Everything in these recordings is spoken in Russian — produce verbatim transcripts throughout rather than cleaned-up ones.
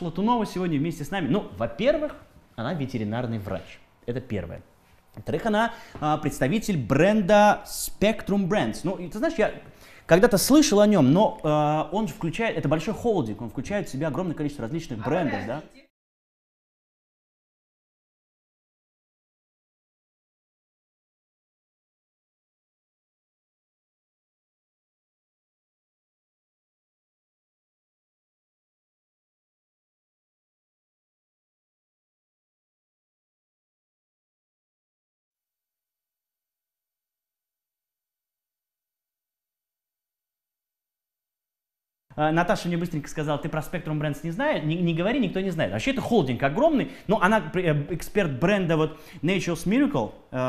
Шлатунова сегодня вместе с нами. Ну, во-первых, она ветеринарный врач. Это первое. Во-вторых, она а, представитель бренда Spectrum Brands. Ну, и ты знаешь, я когда-то слышал о нем, но а, он включает, это большой холдинг, он включает в себя огромное количество различных брендов, да? Наташа мне быстренько сказала, ты про Spectrum Brands не знаешь, не, не говори, никто не знает. Вообще это холдинг огромный, но она эксперт бренда вот Nature's Miracle,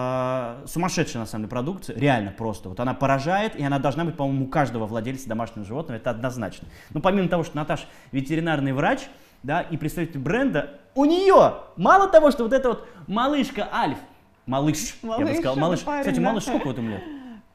э, сумасшедшая на самом деле продукция, реально просто. Вот она поражает, и она должна быть, по-моему, у каждого владельца домашнего животного, это однозначно. Но помимо того, что Наташа ветеринарный врач, да, и представитель бренда, у нее мало того, что вот эта вот малышка Альф, малыш, малыш я бы сказал, малыш, парень, кстати, да? Малыш сколько вот ему лет?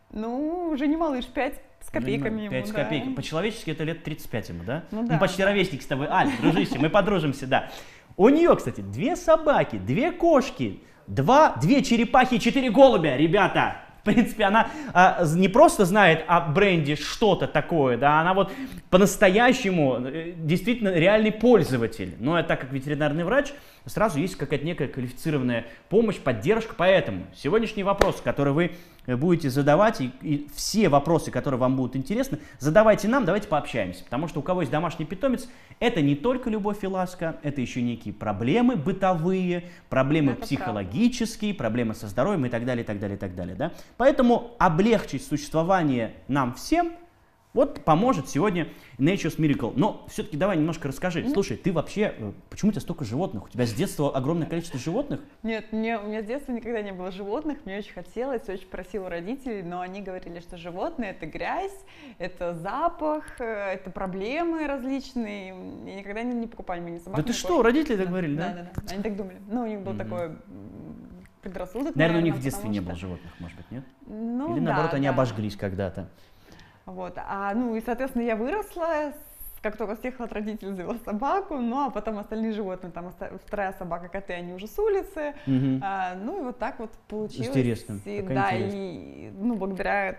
Ну, уже не малыш, пять. С копейками ему, пять да. копейки. По-человечески это лет тридцать пять ему, да? Ну, мы да, почти да. ровесник с тобой. Аль, дружище, мы подружимся, да. У нее, кстати, две собаки, две кошки, два, две черепахи и четыре голубя, ребята. В принципе, она а, не просто знает о бренде что-то такое, да, она вот по-настоящему действительно реальный пользователь. Но так как ветеринарный врач, сразу есть какая-то некая квалифицированная помощь, поддержка. Поэтому сегодняшний вопрос, который вы будете задавать, и, и все вопросы, которые вам будут интересны, задавайте нам, давайте пообщаемся. Потому что у кого есть домашний питомец, это не только любовь и ласка, это еще некие проблемы бытовые, проблемы это психологические, правда. Проблемы со здоровьем и так далее, и так далее, и так далее. Да? Поэтому облегчить существование нам всем вот поможет сегодня Nature's Miracle. Но все-таки давай немножко расскажи. Mm-hmm. Слушай, ты вообще, почему у тебя столько животных? У тебя с детства огромное количество животных? Нет, мне, у меня с детства никогда не было животных. Мне очень хотелось, очень просила у родителей, но они говорили, что животные — это грязь, это запах, это проблемы различные. И никогда не, не покупали мне ни собак, Да ты ни что, родители так да, говорили, да? Да, да, да. Они так думали. Ну, у них был mm-hmm. такой предрассудок. Наверное, наверное, у них в детстве что... не было животных, может быть, нет? Ну, Или наоборот, да, они да. обожглись когда-то. Вот, а, ну и, соответственно, я выросла, как только съехала от родителей, завела собаку, ну а потом остальные животные, там вторая собака, коты, они уже с улицы, угу. а, ну и вот так вот получилось. Интересно. И, да, и, ну, благодаря,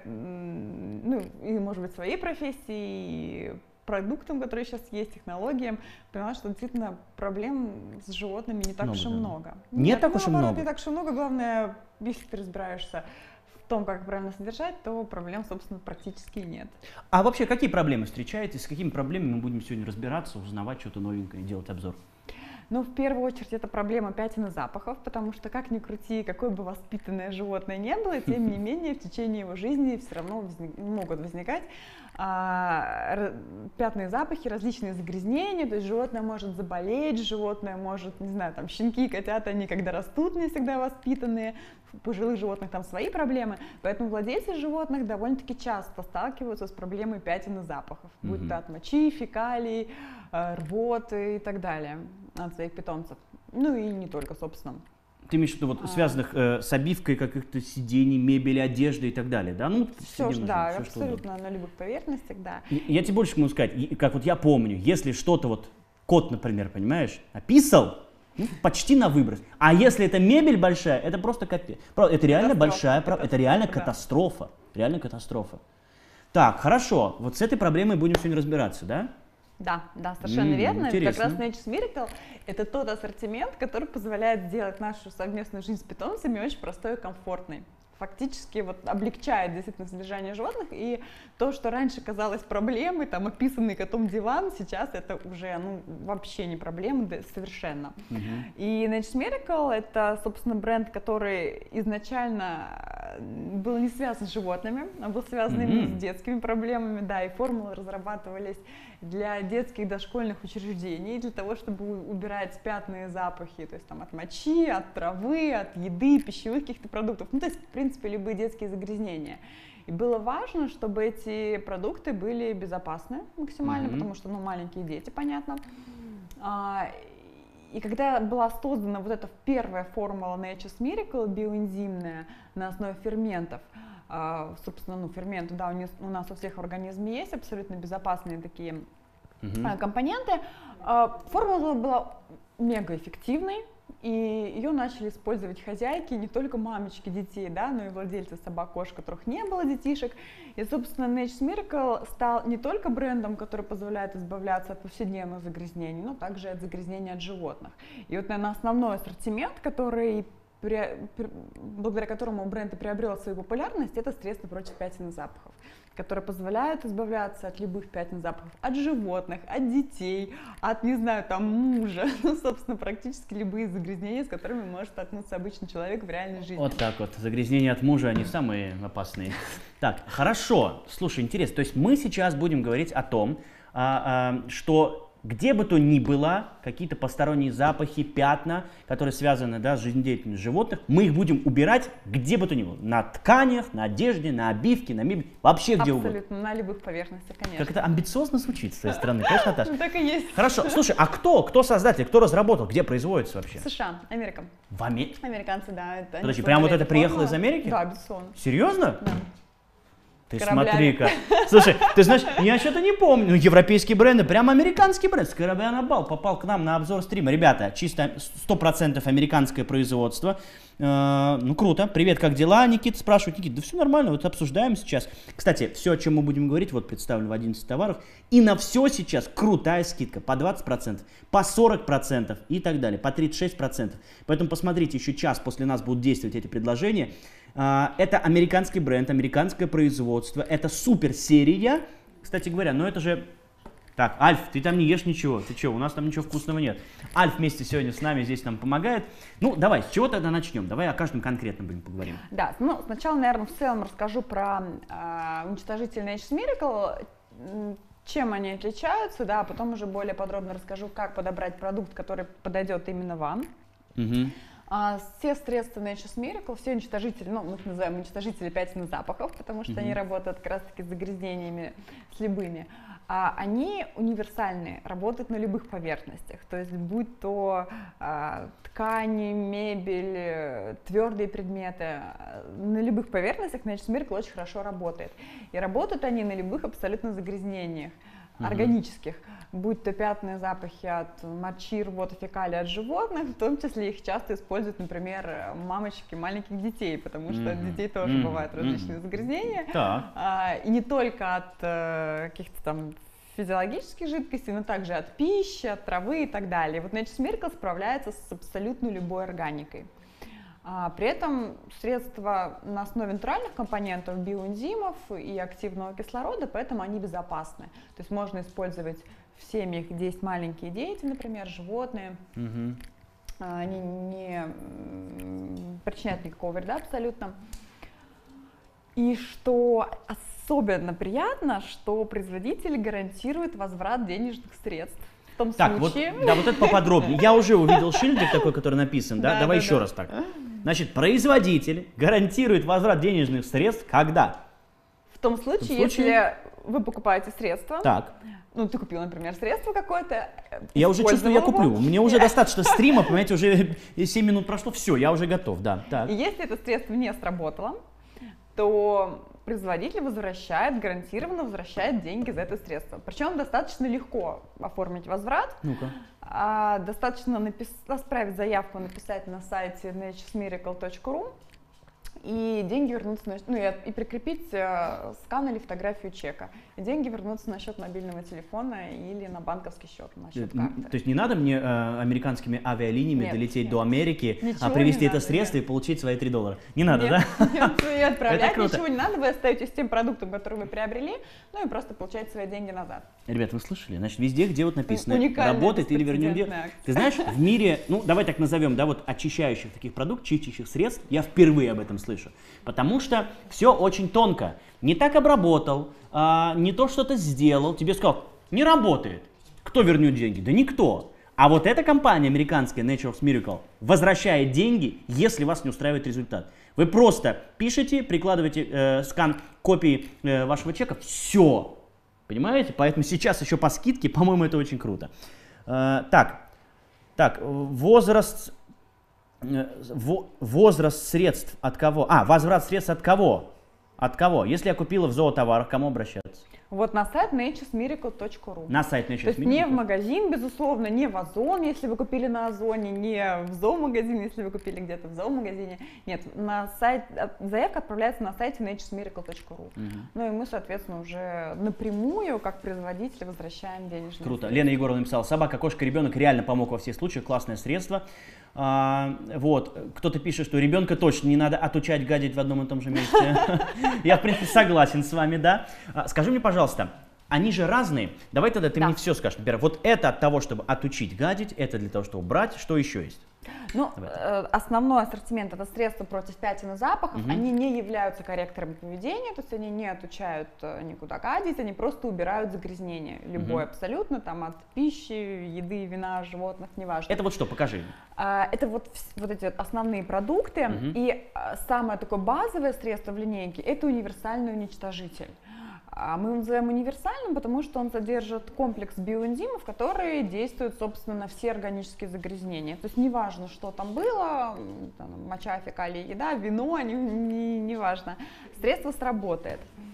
ну, и, может быть, своей профессии, и продуктам, которые сейчас есть, технологиям, поняла, что действительно проблем с животными не так много, уж и да. много. Не Нет, так ну, уж и наоборот, много? Не так уж и много, главное, если ты разбираешься в том, как правильно содержать, то проблем, собственно, практически нет. А вообще, какие проблемы встречаете? С какими проблемами мы будем сегодня разбираться, узнавать что-то новенькое, делать обзор? Ну, в первую очередь, это проблема пятен и запахов, потому что, как ни крути, какое бы воспитанное животное не было, тем не менее, в течение его жизни все равно возник, могут возникать а, пятна и запахи, различные загрязнения, то есть животное может заболеть, животное может, не знаю, там, щенки, котята, они когда растут, не всегда воспитанные, у пожилых животных там свои проблемы, поэтому владельцы животных довольно-таки часто сталкиваются с проблемой пятен и запахов, mm-hmm. будь то от мочи, фекалий, рвоты и так далее от своих питомцев. Ну и не только, собственно. Ты имеешь в виду вот, а... связанных э, с обивкой каких-то сидений, мебели, одежды и так далее, да? Ну, все, да, все, абсолютно на любых поверхностях, да. Я, я тебе больше могу сказать, как вот я помню, если что-то вот, кот, например, понимаешь, описал, ну, почти на выброс. А если это мебель большая, это просто капец. Это реально большая, это реально да. катастрофа, реально катастрофа. Так, хорошо, вот с этой проблемой будем сегодня разбираться, да? Да, да, совершенно Mm, верно. интересно. Как раз Nature's Miracle — это тот ассортимент, который позволяет сделать нашу совместную жизнь с питомцами очень простой и комфортной. Фактически вот облегчает действительно содержание животных, и то, что раньше казалось проблемой, там описанный котом диван, сейчас это уже ну, вообще не проблема, да, совершенно. Mm-hmm. И Nature's Miracle — это, собственно, бренд, который изначально был не связан с животными, а был связан mm-hmm. именно с детскими проблемами, да, и формулы разрабатывались для детских дошкольных учреждений, для того, чтобы убирать пятна и запахи, то есть там от мочи, от травы, от еды, пищевых каких-то продуктов, ну то есть в принципе любые детские загрязнения. И было важно, чтобы эти продукты были безопасны максимально, mm-hmm. потому что ну маленькие дети, понятно. А, и когда была создана вот эта первая формула Nature's Miracle, биоэнзимная, на основе ферментов, Uh, собственно, ну, ферменты, да, у нас, у нас у всех в организме есть абсолютно безопасные такие uh-huh. компоненты. Формула была мега эффективной, и ее начали использовать хозяйки, не только мамочки детей, да, но и владельцы собак-кошек, у которых не было детишек. И, собственно, Nature's Miracle стал не только брендом, который позволяет избавляться от повседневных загрязнений, но также от загрязнений от животных. И вот, наверное, основной ассортимент, который, благодаря которому бренд и приобрел свою популярность, это средства против пятен и запахов, которые позволяют избавляться от любых пятен и запахов, от животных, от детей, от, не знаю, там, мужа, ну, собственно, практически любые загрязнения, с которыми может столкнуться обычный человек в реальной жизни. Вот так вот, загрязнения от мужа, они самые опасные. Так, хорошо, слушай, интересно, то есть мы сейчас будем говорить о том, а, а, что где бы то ни было, какие-то посторонние запахи, пятна, которые связаны, да, с жизнедеятельностью животных, мы их будем убирать где бы то ни было. На тканях, на одежде, на обивке, на мебели, вообще где угодно. Абсолютно, на любых поверхностях, конечно. Как это амбициозно звучит с твоей стороны, конечно, Наташа? Так и есть. Хорошо, слушай, а кто, кто создатель, кто разработал, где производится вообще? США, Америка. В Америке? Американцы, да. Это, Подожди, прям вот это приехало из Америки? Да, безусловно. Серьезно? Да. Ты смотри-ка. Слушай, ты знаешь, я что-то не помню. Ну, европейские бренды, прям американский бренд. С корабля на бал попал к нам на обзор стрима. Ребята, чисто сто процентов американское производство. Э, ну, круто. Привет, как дела? Никита спрашивает. Никита, да все нормально, вот обсуждаем сейчас. Кстати, все, о чем мы будем говорить, вот представлено в одиннадцать товаров. И на все сейчас крутая скидка. По двадцать процентов, по сорок процентов и так далее. По тридцать шесть процентов. Поэтому посмотрите, еще час после нас будут действовать эти предложения. Это американский бренд, американское производство, это супер серия. Кстати говоря, но это же... Так, Альф, ты там не ешь ничего, ты что, у нас там ничего вкусного нет. Альф вместе сегодня с нами здесь нам помогает. Ну, давай, с чего тогда начнем? Давай о каждом конкретно будем поговорим. Да, ну, сначала, наверное, в целом расскажу про э, уничтожитель Nature's Miracle, чем они отличаются, да, а потом уже более подробно расскажу, как подобрать продукт, который подойдет именно вам. Угу. А, все средства Nature's Miracle, все уничтожители, ну, мы их называем уничтожители пятен и запахов, потому что mm-hmm. они работают как раз-таки с загрязнениями, с любыми. А, они универсальные, работают на любых поверхностях, то есть будь то а, ткани, мебель, твердые предметы, на любых поверхностях Nature's Miracle очень хорошо работает. И работают они на любых абсолютно загрязнениях. Uh-huh. Органических, будь то пятна и запахи от мочи, рвоты, фекалий от животных, в том числе их часто используют, например, мамочки маленьких детей, потому что uh-huh. от детей тоже uh-huh. бывают различные uh-huh. загрязнения, uh-huh. а, и не только от а, каких-то там физиологических жидкостей, но также от пищи, от травы и так далее. Вот Nature's Miracle справляется с абсолютно любой органикой. А, при этом средства на основе натуральных компонентов, биоэнзимов и активного кислорода, поэтому они безопасны. То есть можно использовать в семьях, где есть маленькие дети, например, животные. Mm-hmm. а, они не причиняют никакого вреда абсолютно. И что особенно приятно, что производитель гарантирует возврат денежных средств. В том так, случае... вот, да, вот это поподробнее. Я уже увидел шильдик такой, который написан, да? да Давай да, еще да. раз так. Значит, производитель гарантирует возврат денежных средств когда? В том случае, в том случае... если вы покупаете средства, так. ну ты купил, например, средство какое-то, я уже чувствую, я куплю. Мне уже достаточно стрима, понимаете, уже семь минут прошло, все, я уже готов, да. Так. И если это средство не сработало, то производитель возвращает, гарантированно возвращает деньги за это средство. Причем достаточно легко оформить возврат. Ну-ка. А, достаточно напис... отправить заявку, написать на сайте nature's miracle точка ру, и деньги вернутся на... ну, и, и прикрепить э, скан или фотографию чека. И деньги вернутся на счет мобильного телефона или на банковский счет, на счет карты. То есть не надо мне э, американскими авиалиниями нет, долететь нет. до Америки, ничего а привезти это надо, средство нет. и получить свои три доллара? Не надо, нет, да? Нет, и отправлять это ничего не надо, вы остаетесь с тем продуктом, который вы приобрели, ну и просто получаете свои деньги назад. Ребят, вы слышали? Значит, везде, где вот написано, уникальная работает или вернем деньги. Ты знаешь, в мире, ну давай так назовем, да, вот очищающих таких продуктов, чистящих средств, я впервые об этом слышу. Потому что все очень тонко. Не так обработал, а, не то что-то сделал, тебе сказал, не работает. Кто вернет деньги? Да никто. А вот эта компания американская Nature's Miracle возвращает деньги, если вас не устраивает результат. Вы просто пишете, прикладываете э, скан копии э, вашего чека, все. Понимаете? Поэтому сейчас еще по скидке, по-моему, это очень круто. Э, так, так, возраст... Возраст средств от кого? А, возврат средств от кого? От кого? Если я купила в зоотоварах, к кому обращаться? Вот на сайт nature's miracle точка ру. На сайт nature's miracle. То есть не в магазин, безусловно, не в Озон, если вы купили на Озоне, не в зоомагазин, если вы купили где-то в зоомагазине. Нет, на сайт, заявка отправляется на сайте nature's miracle точка ру. Угу. Ну и мы, соответственно, уже напрямую, как производители, возвращаем денежные Круто. средства. Лена Егорова написала: собака, кошка, ребенок реально помог во всех случаях, классное средство. А, вот, кто-то пишет, что ребенка точно не надо отучать гадить в одном и том же месте. Я, в принципе, согласен с вами, да. Скажи мне, пожалуйста, они же разные. Давай тогда ты мне все скажешь. Например, вот это от того, чтобы отучить гадить, это для того, чтобы убрать. Что еще есть? Ну, э, основной ассортимент — это средства против пятен и запахов. Угу. Они не являются корректорами поведения, то есть они не отучают никуда гадить, они просто убирают загрязнение. Любое угу. абсолютно, там от пищи, еды, вина, животных, неважно. Это вот что? Покажи. А, это вот, вот эти вот основные продукты. Угу. И а, самое такое базовое средство в линейке — это универсальный уничтожитель. Мы его называем универсальным, потому что он содержит комплекс биоэнзимов, которые действуют, собственно, на все органические загрязнения. То есть неважно, что там было, там, моча, фекалии, еда, вино, не, не, не важно, средство сработает.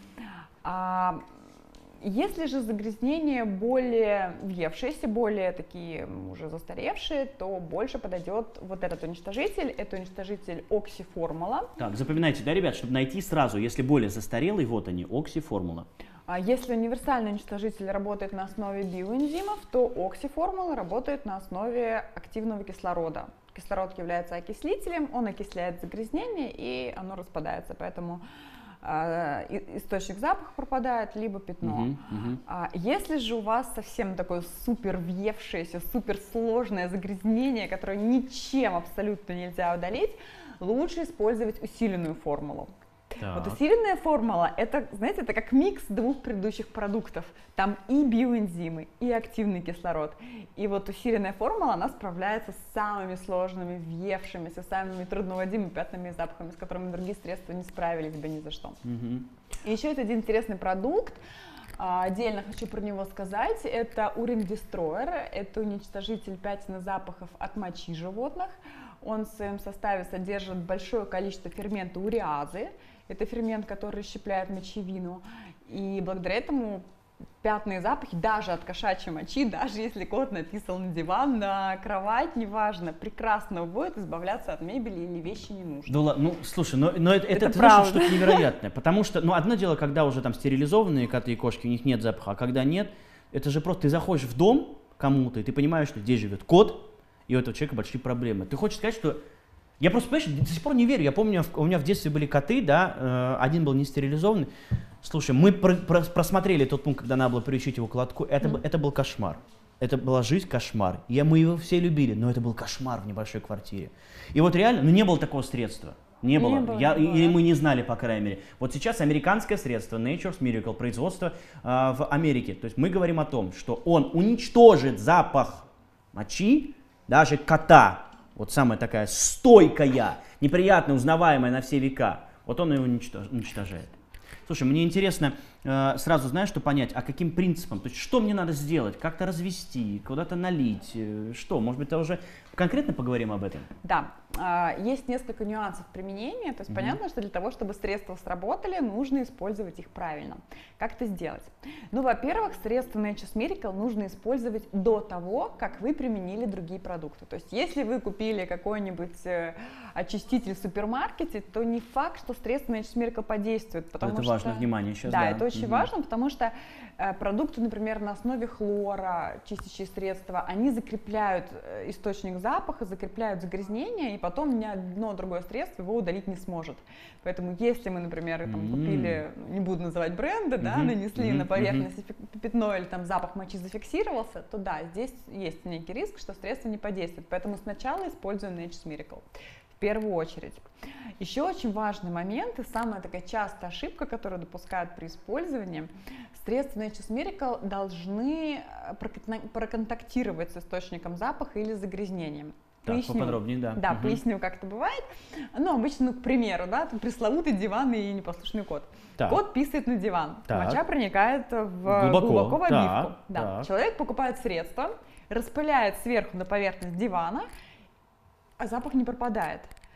А если же загрязнения более въевшиеся, более такие уже застаревшие, то больше подойдет вот этот уничтожитель. Это уничтожитель оксиформула. Так, запоминайте, да, ребят, чтобы найти сразу, если более застарелый, вот они, оксиформула. А если универсальный уничтожитель работает на основе биоэнзимов, то оксиформула работает на основе активного кислорода. Кислород является окислителем, он окисляет загрязнение, и оно распадается, поэтому источник запаха пропадает, либо пятно. Uh-huh, uh-huh. Если же у вас совсем такое супер въевшееся, супер сложное загрязнение, которое ничем абсолютно нельзя удалить, лучше использовать усиленную формулу. Так. Вот усиленная формула — это, знаете, это как микс двух предыдущих продуктов. Там и биоэнзимы, и активный кислород. И вот усиленная формула, она справляется с самыми сложными, въевшимися, самыми трудноводимыми пятнами и запахами, с которыми другие средства не справились бы ни за что. Угу. И еще есть один интересный продукт. Отдельно хочу про него сказать. Это Urine Destroyer. Это уничтожитель пятен и запахов от мочи животных. Он в своем составе содержит большое количество фермента уреазы. Это фермент, который расщепляет мочевину. И благодаря этому пятна и запахи даже от кошачьей мочи, даже если кот написал на диван, на кровать, неважно, прекрасно уводит, избавляться от мебели или вещи не нужно. Да, ну, слушай, но, но это, это, это правда что-то невероятное, потому что, ну, одно дело, когда уже там стерилизованные коты и кошки, у них нет запаха, а когда нет, это же просто ты заходишь в дом кому-то, и ты понимаешь, что здесь живет кот, и у этого человека большие проблемы. Ты хочешь сказать, что... Я просто, понимаешь, до сих пор не верю. Я помню, у меня в детстве были коты, да, один был не стерилизованный. Слушай, мы про про просмотрели тот пункт, когда надо было приучить его к лотку. Это, mm. это был кошмар. Это была жизнь, кошмар. Я, мы его все любили, но это был кошмар в небольшой квартире. И вот реально, ну не было такого средства. Не было. Не было, Я, не было. Или мы не знали, по крайней мере. Вот сейчас американское средство Nature's Miracle, производство э, в Америке. То есть мы говорим о том, что он уничтожит запах мочи, даже кота. Вот самая такая стойкая, неприятная, узнаваемая на все века. Вот он ее уничтожает. Слушай, мне интересно э, сразу, знаешь, что понять, а каким принципом? То есть что мне надо сделать? Как-то развести, куда-то налить? Э, что? Может быть, это уже конкретно поговорим об этом? Да. Э, есть несколько нюансов применения. То есть угу. понятно, что для того, чтобы средства сработали, нужно использовать их правильно. Как это сделать? Ну, во-первых, средства Nature's Miracle нужно использовать до того, как вы применили другие продукты. То есть если вы купили какой-нибудь э, очиститель в супермаркете, то не факт, что средство Nature's Miracle подействует. Потому это что, важно, внимание сейчас. Да, да. это очень угу. важно. Потому что э, продукты, например, на основе хлора, чистящие средства, они закрепляют э, источник запаха, закрепляют загрязнение, и потом ни одно другое средство его удалить не сможет. Поэтому если мы, например, там, mm-hmm. купили, не буду называть бренды, mm-hmm. да, нанесли mm-hmm. на поверхность mm-hmm. пятно или там запах мочи зафиксировался, то да, здесь есть некий риск, что средство не подействует. Поэтому сначала используем Nature's Miracle. В первую очередь. Еще очень важный момент и самая такая частая ошибка, которую допускают при использовании, средства Nature's Miracle должны проконтактировать с источником запаха или загрязнением. Так, поясню. Поподробнее, да. Да, угу. поясню, как это бывает. Ну, обычно, ну, к примеру, да, там пресловутый диван и непослушный кот. Так. Кот писает на диван, так. Моча проникает в глубоко, глубоко в обивку. Так, да. Так. Человек покупает средство, распыляет сверху на поверхность дивана, а запах не пропадает.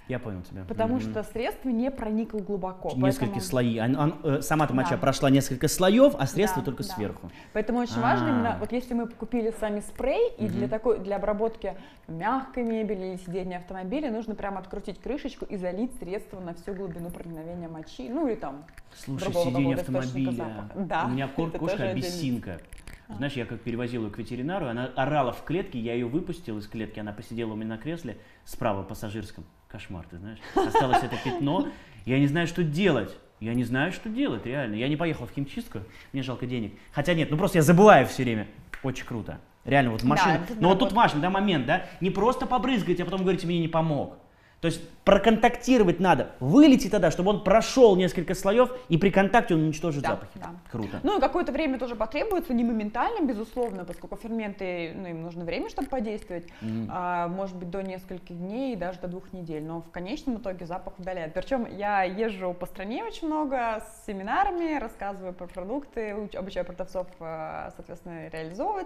Я понял тебя. Потому Mm-hmm. что средство не проникло глубоко. Несколько поэтому... слоев. Он, он, э, сама-то моча Да. прошла несколько слоев, а средство Да, только да. сверху. Поэтому очень А. важно именно, вот если мы купили с вами спрей, и Мгм. для такой, для обработки мягкой мебели или сидения автомобиля нужно прямо открутить крышечку и залить средство на всю глубину проникновения мочи, ну или там Слушай, другого сиденье какого-то источника автомобиля. запаха. Да, У меня кор- это кошка тоже отдельный. абиссинка. Знаешь, я как перевозил ее к ветеринару, она орала в клетке, я ее выпустил из клетки, она посидела у меня на кресле справа пассажирском. Кошмар, ты знаешь. Осталось это пятно, я не знаю, что делать. Я не знаю, что делать, реально. Я не поехал в химчистку, мне жалко денег. Хотя нет, ну просто я забываю все время. Очень круто. Реально, вот машина. Да, Но вот да, тут важный, да, момент, да? Не просто побрызгать, а потом говорите, мне не помог. То есть проконтактировать надо, вылейте тогда, чтобы он прошел несколько слоев, и при контакте он уничтожит Да, запахи. да. Круто. Ну и какое-то время тоже потребуется, не моментально, безусловно, поскольку ферменты, ну, им нужно время, чтобы подействовать, Мгм. а, может быть, до нескольких дней и даже до двух недель, но в конечном итоге запах удаляет. Причем я езжу по стране очень много с семинарами, рассказываю про продукты, уч- обучаю продавцов, а, соответственно, реализовывать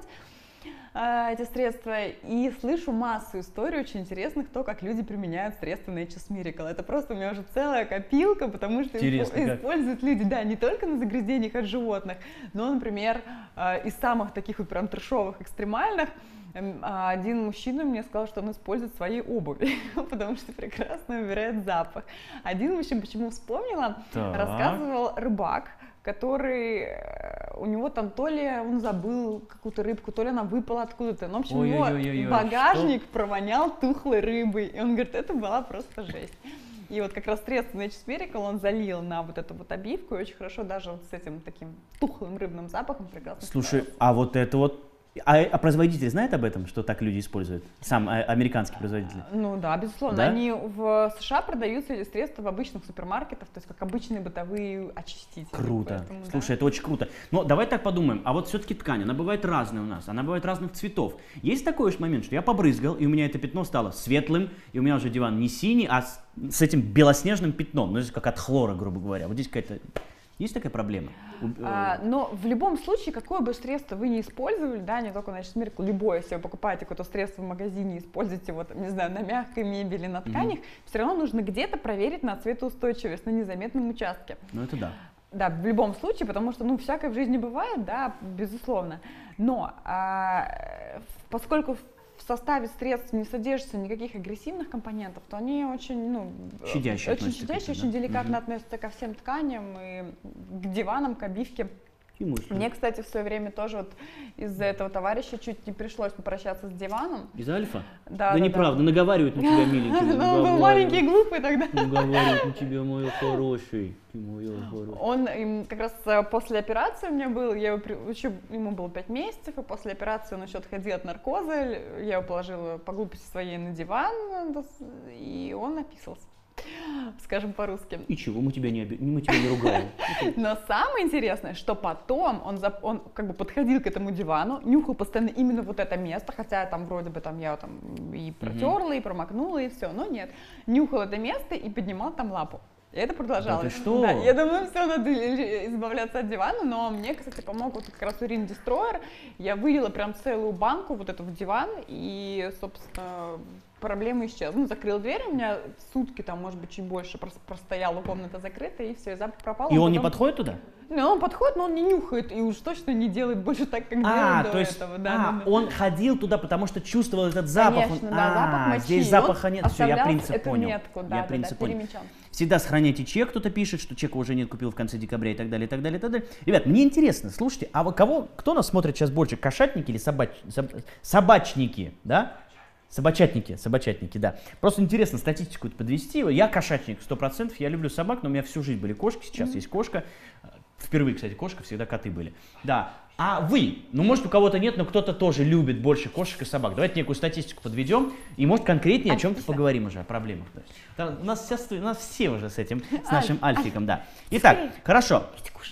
а, эти средства, и слышу массу историй очень интересных, то, как люди применяют средства Nature's Miracle. Это просто у меня уже целая копилка, потому что Интересно, исп- как? используют люди, да, не только на загрязнениях от животных, но, например, а, из самых таких вот прям трешовых, экстремальных, эм, а, один мужчина мне сказал, что он использует в своей обуви, потому что прекрасно убирает запах. Один мужчина, почему вспомнила, Так. рассказывал рыбак, который, э, у него там то ли он забыл какую-то рыбку, то ли она выпала откуда-то. Ну, в общем, его Ой-ой-ой-ой-ой, багажник провонял тухлой рыбой. И он говорит, это была просто жесть. И вот как раз средство Nature's Miracle он залил на вот эту вот обивку, и очень хорошо даже вот с этим таким тухлым рыбным запахом прекрасно Слушай, справился. а вот это вот... А, а производитель знает об этом, что так люди используют? Сам а, американский производитель? Ну да, безусловно. Да? Они в США продаются эти средства в обычных супермаркетах, то есть как обычные бытовые очистители. Круто. Поэтому, да. Слушай, это очень круто. Но давай так подумаем. А вот все-таки ткань, она бывает разная у нас. Она бывает разных цветов. Есть такой уж момент, что я побрызгал, и у меня это пятно стало светлым, и у меня уже диван не синий, а с, с этим белоснежным пятном. Ну, это как от хлора, грубо говоря. Вот здесь какая-то... Есть такая проблема? У- А, но в любом случае, какое бы средство вы не использовали, да, не только Nature's Miracle, любое, если вы покупаете какое-то средство в магазине, используете вот, не знаю, на мягкой мебели, на тканях, все равно нужно где-то проверить на цветоустойчивость на незаметном участке. Ну, это да. Да, в любом случае, потому что, ну, всякое в жизни бывает, да, безусловно. Но а, поскольку в составе средств не содержится никаких агрессивных компонентов, то они очень, ну, Щадяще очень относятся к щадяще, этим, очень да? деликатно Мгм. относятся ко всем тканям и к диванам, к обивке. И мышцы. Мне, кстати, в свое время тоже вот из-за этого товарища чуть не пришлось попрощаться с диваном. Из Альфа? Да, Да да, неправда, наговаривают на тебя, миленький. Но он был маленький и глупый тогда. Наговаривают на тебя, мой хороший. Ты мой хороший. Он им как раз э, после операции у меня был, я его при- еще, ему было пять месяцев, и после операции он еще отходил от наркоза, я его положила по глупости своей на диван, э, и он написался, скажем по-русски. И чего, мы тебя не, оби... мы тебя не ругаем. Но самое интересное, что потом он, зап- он как бы подходил к этому дивану, нюхал постоянно именно вот это место, хотя там вроде бы там я там и протерла, и промокнула, и все, но нет. Нюхал это место и поднимал там лапу. И это продолжалось. Да ты что? Да, я думаю, все, надо избавляться от дивана, но мне, кстати, помог вот как раз Urine Destroyer. Я вылила прям целую банку вот эту в диван, и, собственно, проблема исчезла. Ну, закрыла дверь, у меня сутки там, может быть, чуть больше прос- простояла комната закрыта, и все, и запах пропал. И он не потом- подходит туда? Ну, он подходит, но он не нюхает, и уж точно не делает больше так, как А, делал то до есть этого. Да, а, да, да. он ходил туда, потому что чувствовал этот запах. Конечно, Он- да, а, запах мочи. здесь и запаха он нет. Все, я оставлял принцип эту понял. метку, да, я да, принцип да, понял. перемечал. Всегда сохраняйте чек, кто-то пишет, что чека уже нет, купил в конце декабря и так далее, и так далее, и так далее. Ребят, мне интересно, слушайте, а вот кого, кто нас смотрит сейчас больше, кошатники или собач, соб- собачники, да? Собачатники, собачатники, да. Просто интересно статистику подвести. Я кошатник, сто процентов, я люблю собак, но у меня всю жизнь были кошки, сейчас есть кошка. Впервые, кстати, кошка, всегда коты были. Да. А вы? Ну, может, у кого-то нет, но кто-то тоже любит больше кошек и собак. Давайте некую статистику подведем и, может, конкретнее о чем-то Альфиса. поговорим уже, о проблемах. Да. Там у, нас сейчас, у нас все уже с этим, с Альф, нашим альфиком, да. Итак, хорошо.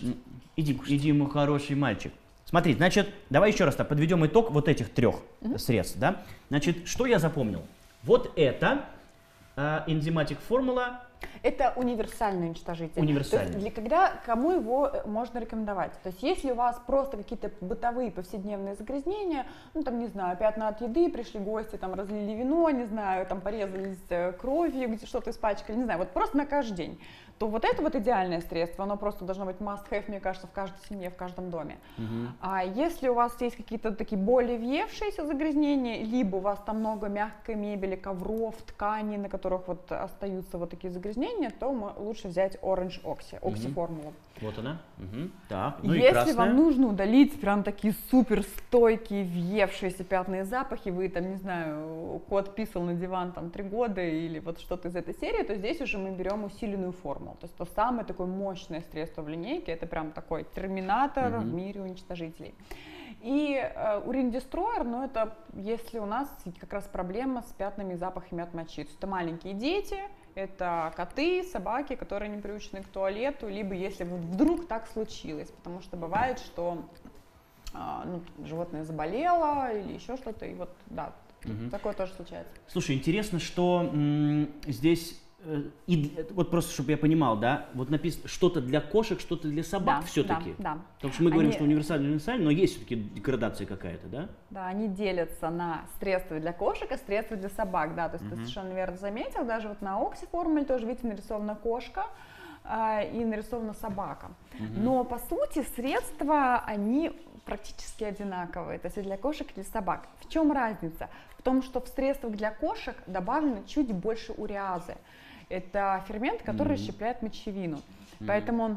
Иди, иди, мой хороший мальчик. Смотри, значит, давай еще раз подведем итог вот этих трех средств, да. Значит, что я запомнил? Вот это э, энзиматик формула Это универсальный уничтожитель. Универсальный. То есть для, когда, кому его можно рекомендовать? То есть если у вас просто какие-то бытовые повседневные загрязнения, ну там, не знаю, пятна от еды, пришли гости, там разлили вино, не знаю, там порезались кровью, где что-то испачкали, не знаю, вот просто на каждый день, то вот это вот идеальное средство, оно просто должно быть must-have, мне кажется, в каждой семье, в каждом доме. Uh-huh. А если у вас есть какие-то такие более въевшиеся загрязнения, либо у вас там много мягкой мебели, ковров, тканей, на которых вот остаются вот такие загрязнения, то лучше взять Orange Oxy, Oxy формулу. Uh-huh. Вот она. Uh-huh. Так, ну если и красная. Вам нужно удалить прям такие супер стойкие, въевшиеся пятна и запахи, вы там, не знаю, кот писал на диван там три года или вот что-то из этой серии, то здесь уже мы берем усиленную формулу. То есть то самое такое мощное средство в линейке, это прям такой терминатор mm-hmm. в мире уничтожителей. И э, Urine Destroyer, ну это если у нас как раз проблема с пятнами и запахами от мочи. То есть это маленькие дети, это коты, собаки, которые не приучены к туалету, либо если вдруг так случилось, потому что бывает, что э, ну, животное заболело или еще что-то, и вот да, mm-hmm. такое тоже случается. Слушай, интересно, что м- здесь и вот просто, чтобы я понимал, да, вот написано что-то для кошек, что-то для собак да, все-таки. Да, да. Потому что мы говорим, они... что универсальный, универсальный, но есть все-таки градация какая-то, да? Да, они делятся на средства для кошек и средства для собак, да, то есть uh-huh. ты совершенно верно заметил, даже вот на окси-формуле тоже, видите, нарисована кошка э, и нарисована собака. Uh-huh. Но по сути средства, они практически одинаковые, то есть и для кошек, и для собак. В чем разница? В том, что в средствах для кошек добавлено чуть больше уреазы. Это фермент, который mm-hmm. расщепляет мочевину. Mm-hmm. Поэтому,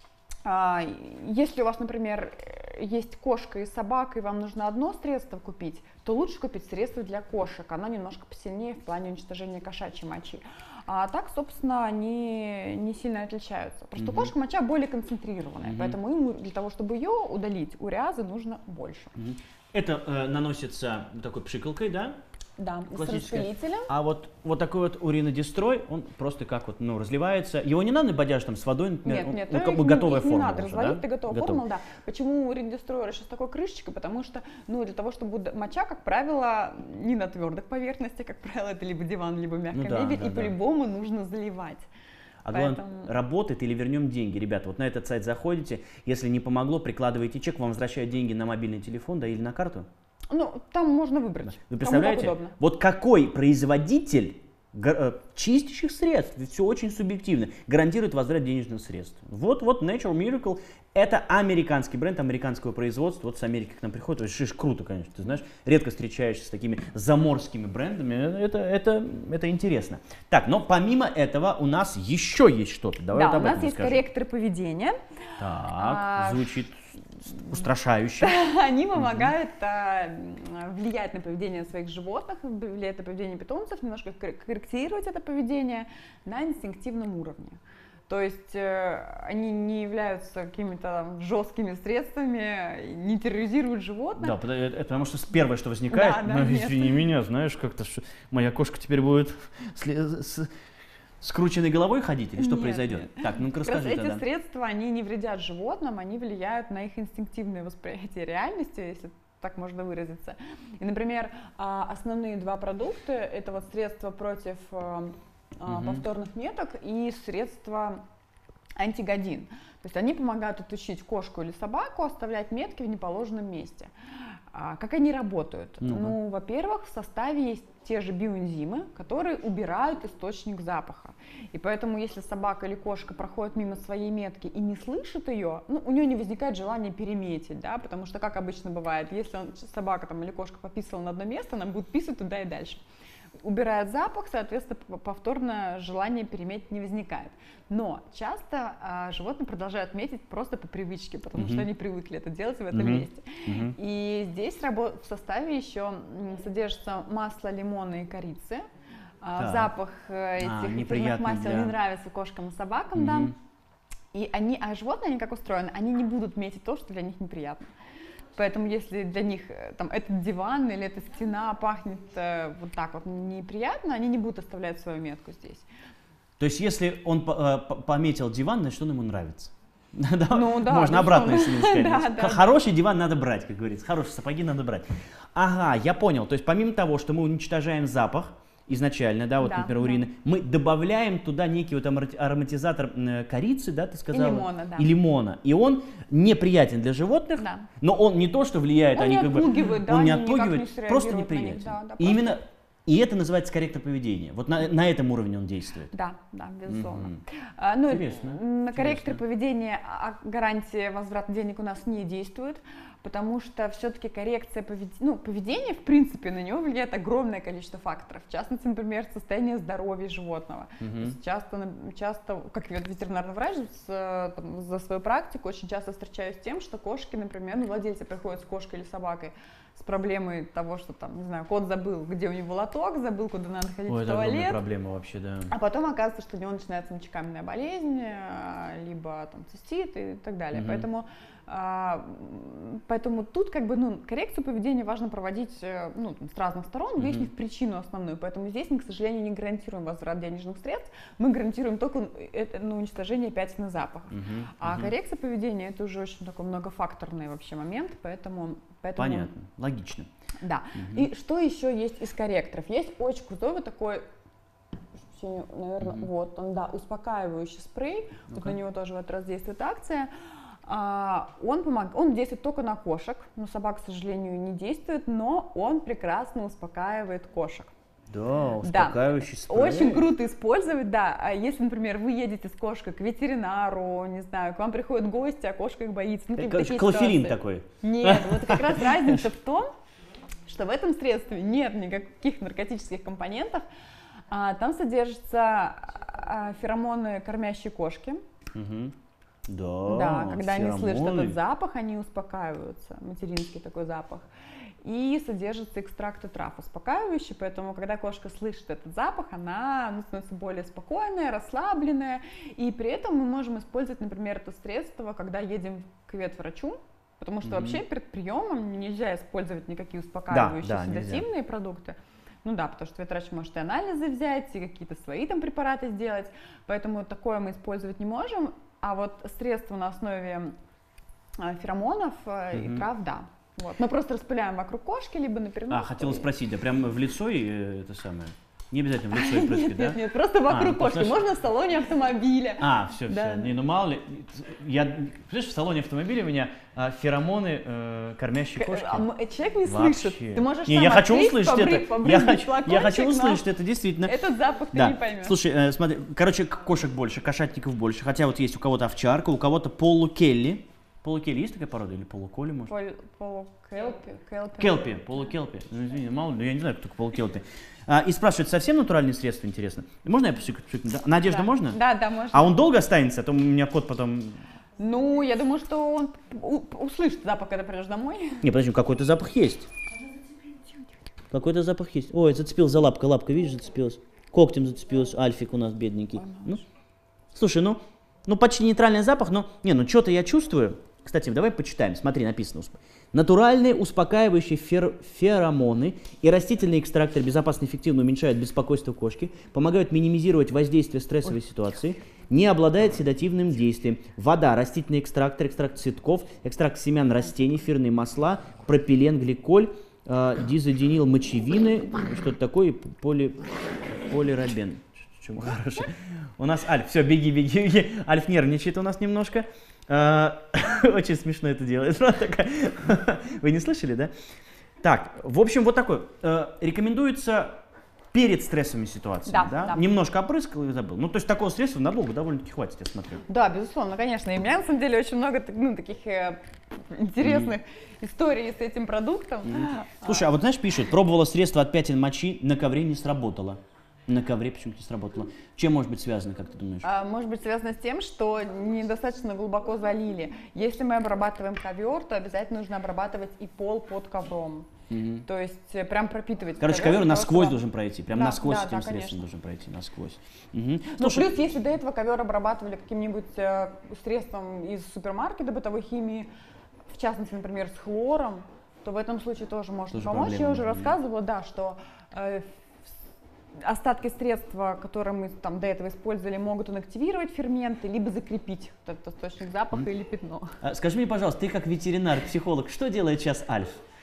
а, если у вас, например, есть кошка и собака, и вам нужно одно средство купить, то лучше купить средство для кошек. Оно немножко посильнее в плане уничтожения кошачьей мочи. А так, собственно, они не сильно отличаются. Просто mm-hmm. кошка моча более концентрированная, mm-hmm. поэтому им для того, чтобы ее удалить, уреазы нужно больше. Mm-hmm. Это э, наносится такой пшикалкой, да? Да, с распылителем. А вот, вот такой вот уринодестрой, он просто как вот, ну, разливается. Его не надо бодяжь там с водой, например? Нет, нет, ну, как бы их, готовая их не формула надо уже, разводить, да? это готовая Готов. формула, да. Почему уринодестрой сейчас такой крышечкой? Потому что, ну, для того, чтобы моча, как правило, не на твердых поверхностях, как правило, это либо диван, либо мягкая ну, да, мебель, да, и да. по-любому нужно заливать. А Поэтому... главное, работает или вернем деньги. Ребята, вот на этот сайт заходите, если не помогло, прикладываете чек, вам возвращают деньги на мобильный телефон, да, или на карту? Ну, там можно выбрать. Вы представляете, вот какой производитель чистящих средств, все очень субъективно, гарантирует возврат денежных средств. Вот, вот Natural Miracle, это американский бренд, американского производства, вот с Америки к нам приходит, это же круто, конечно, ты знаешь, редко встречаешься с такими заморскими брендами, это, это, это интересно. Так, но помимо этого у нас еще есть что-то, давай да, вот об у нас этом есть расскажем. Корректоры поведения. Так, а, звучит устрашающе. Они помогают а, влиять на поведение своих животных, влиять на поведение питомцев, немножко корректировать это поведение на инстинктивном уровне. То есть э, они не являются какими-то жесткими средствами, не терроризируют животных. Да, это, это потому что первое, что возникает, да, да, ну, извини меня, знаешь, как-то что моя кошка теперь будет с скрученной головой ходить или что нет, произойдет? Нет. Так, ну-ка расскажи эти тогда. средства, они не вредят животным, они влияют на их инстинктивное восприятие реальности, если так можно выразиться. И, например, основные два продукта — это вот средства против угу. повторных меток и средства антигодин. То есть они помогают отучить кошку или собаку оставлять метки в неположенном месте. А как они работают? Ну, ну, во-первых, в составе есть те же биоэнзимы, которые убирают источник запаха. И поэтому, если собака или кошка проходит мимо своей метки и не слышит ее, ну, у нее не возникает желания переметить, да, потому что, как обычно бывает, если он, собака там, или кошка пописала на одно место, она будет писать туда и дальше. Убирает запах, соответственно, повторное желание переметить не возникает. Но часто а, животные продолжают метить просто по привычке, потому mm-hmm. что они привыкли это делать в этом mm-hmm. месте. Mm-hmm. И здесь рабо- в составе еще содержится масло лимона и корицы. А, запах этих а, эфирных масел для... не нравится кошкам и собакам, mm-hmm. да. И они, а животные, они как устроены, они не будут метить то, что для них неприятно. Поэтому если для них там, этот диван или эта стена пахнет э, вот так вот неприятно, они не будут оставлять свою метку здесь. То есть если он э, пометил диван, значит он ему нравится. Ну, да, можно обратно сказать. да, да, Хороший да. диван надо брать, как говорится. Хорошие сапоги надо брать. Ага, я понял. То есть помимо того, что мы уничтожаем запах, изначально, да, вот, Да, например, да. урины, мы добавляем туда некий вот амор- ароматизатор м, корицы, да, ты сказала? И лимона, да. И лимона. И он неприятен для животных, Да. но он не то, что влияет, Он они не как бы... отпугивает, да, он не они никак не отпугивает, среагируют просто на них, неприятен. да, да, И просто- именно... И это называется корректор поведения. Вот на, на этом уровне он действует. Да, да, безусловно. Мгм. А, ну, Интересно, на корректоре интересно. поведения а, гарантия возврата денег у нас не действует, потому что все-таки коррекция поведения, ну, поведения, в принципе, на него влияет огромное количество факторов. В частности, например, состояние здоровья животного. Мгм. То есть часто, на- часто, как я ветеринарный врач, с, там, за свою практику очень часто встречаюсь с тем, что кошки, например, ну, владельцы приходят с кошкой или собакой с проблемой того, что там, не знаю, кот забыл, где у него лоток, забыл, куда надо ходить Ой, в это огромная туалет. проблема вообще, да. А потом оказывается, что у него начинается мочекаменная болезнь, а, либо там цистит и так далее. Мгм. Поэтому, а, м, поэтому тут как бы, ну, коррекцию поведения важно проводить, э, ну, там, с разных сторон, Мгм. выяснив причину основную. Поэтому здесь мы, к сожалению, не гарантируем возврат денежных средств, мы гарантируем только это, ну, уничтожение пятен и запахов. Мгм, А мгм. коррекция поведения это уже очень такой многофакторный вообще момент, поэтому, поэтому Понятно, логично. да. Мгм. И что еще есть из корректоров? Есть очень крутой вот такой, наверное, Мгм. вот он, да, успокаивающий спрей. Вот Ну-ка. на него тоже в этот раз действует акция. А, он помогает, он действует только на кошек, но собак, к сожалению, не действует, но он прекрасно успокаивает кошек. Да, Да. успокаивающий спрей. Очень круто использовать, да. А если, например, вы едете с кошкой к ветеринару, не знаю, к вам приходят гости, а кошка их боится. Ну, Э, какие-то такие Клофелин ситуации. такой. Нет, вот как раз разница в том, что в этом средстве нет никаких наркотических компонентов, а там содержатся а, феромоны кормящей кошки. Мгм. Да, Да, когда они слышат феромоны. этот запах, они успокаиваются, материнский такой запах. И содержатся экстракты трав успокаивающие, поэтому когда кошка слышит этот запах, она, ну, становится более спокойная, расслабленная. И при этом мы можем использовать, например, это средство, когда едем к ветврачу, потому что Мгм. вообще перед приемом нельзя использовать никакие успокаивающие да, нельзя. седативные продукты. Ну да, потому что ветврач может и анализы взять, и какие-то свои там препараты сделать, поэтому такое мы использовать не можем. А вот средства на основе а, феромонов а, и Мгм. трав, да. Вот. Мы просто распыляем вокруг кошки, либо на переноску. А, хотела и- спросить, да прям в лицо и э, это самое? Не обязательно в лицо и прыскать, Нет, да? нет, нет, просто вокруг ну, кошки. знаешь- Можно в салоне автомобиля. А, все, Да. все. Не, ну мало ли. Я, понимаешь, в салоне автомобиля у меня а, феромоны э, кормящей К- кошки. а м- Человек не Вообще. слышит. Ты можешь Не, сам я хочу открыть, услышать побры- это. Я побрызгать хочу, я флакончик, хочу но услышать это, действительно. Этот запах ты Да. не поймешь. Слушай, э, смотри, короче, к- кошек больше, кошатников больше. Хотя вот есть у кого-то овчарка, у кого-то полукелли. Полукелли есть такая порода или полуколи, может? Пол- полукелпи, келпи. Келпи, полукелпи. Ну, извини, мало ли, я не знаю, кто такой полукелпи. А, и спрашивают, совсем натуральные средства, интересно? Можно я пшикну? пшикну, да? На одежду Да. можно? Да, да, можно. А он долго останется? А то у меня кот потом... Ну, я думаю, что он у- услышит запах, когда придешь домой. Не, подожди, какой-то запах есть. Какой-то запах есть. Ой, зацепил за лапкой, лапка, видишь, зацепилась. Когтем зацепилась, Альфик у нас бедненький. Ну, слушай, ну, ну почти нейтральный запах, но, не, ну что-то я чувствую. Кстати, давай почитаем, смотри, написано. усп- Натуральные успокаивающие фер- феромоны и растительные экстракторы безопасно и эффективно уменьшают беспокойство кошки, помогают минимизировать воздействие стрессовой ситуации, не обладает седативным действием. Вода, растительный экстрактор, экстракт цветков, экстракт семян растений, эфирные масла, пропилен, гликоль, э, дизодинил мочевины, что-то такое, и поли, полирабен. Чем хорошее. У нас Альф, все, беги, беги, беги. Альф нервничает у нас немножко. А, Очень смешно это делает. правда, такая? Вы не слышали, да? Так, в общем, вот такой. Э, Рекомендуется перед стрессовыми ситуациями, Да, да? да. Немножко опрыскал и забыл. Ну, то есть такого средства надолго довольно-таки хватит, я смотрю. Да, безусловно, конечно. И у меня на самом деле очень много так- ну, таких э, интересных историй с этим продуктом. Слушай, а вот знаешь, пишут, пробовала средство от пятен мочи, на ковре не сработало. На ковре почему-то не сработало. Чем может быть связано, как ты думаешь? А, Может быть связано с тем, что недостаточно глубоко залили. Если мы обрабатываем ковер, то обязательно нужно обрабатывать и пол под ковром. Мгм. То есть э, прям пропитывать. Короче, ковер для того, насквозь чтобы- должен пройти, прям Да, насквозь да, этим да, средством конечно. должен пройти, насквозь. Мгм. Ну, Слушай, плюс, если до этого ковер обрабатывали каким-нибудь э, средством из супермаркета бытовой химии, в частности, например, с хлором, то в этом случае тоже может Тоже помочь. проблема Я уже может быть. рассказывала, да, что э, остатки средства, которые мы там до этого использовали, могут инактивировать ферменты, либо закрепить вот этот источник запаха или пятно. а скажи мне, пожалуйста, ты как ветеринар, психолог, что делает сейчас Альф?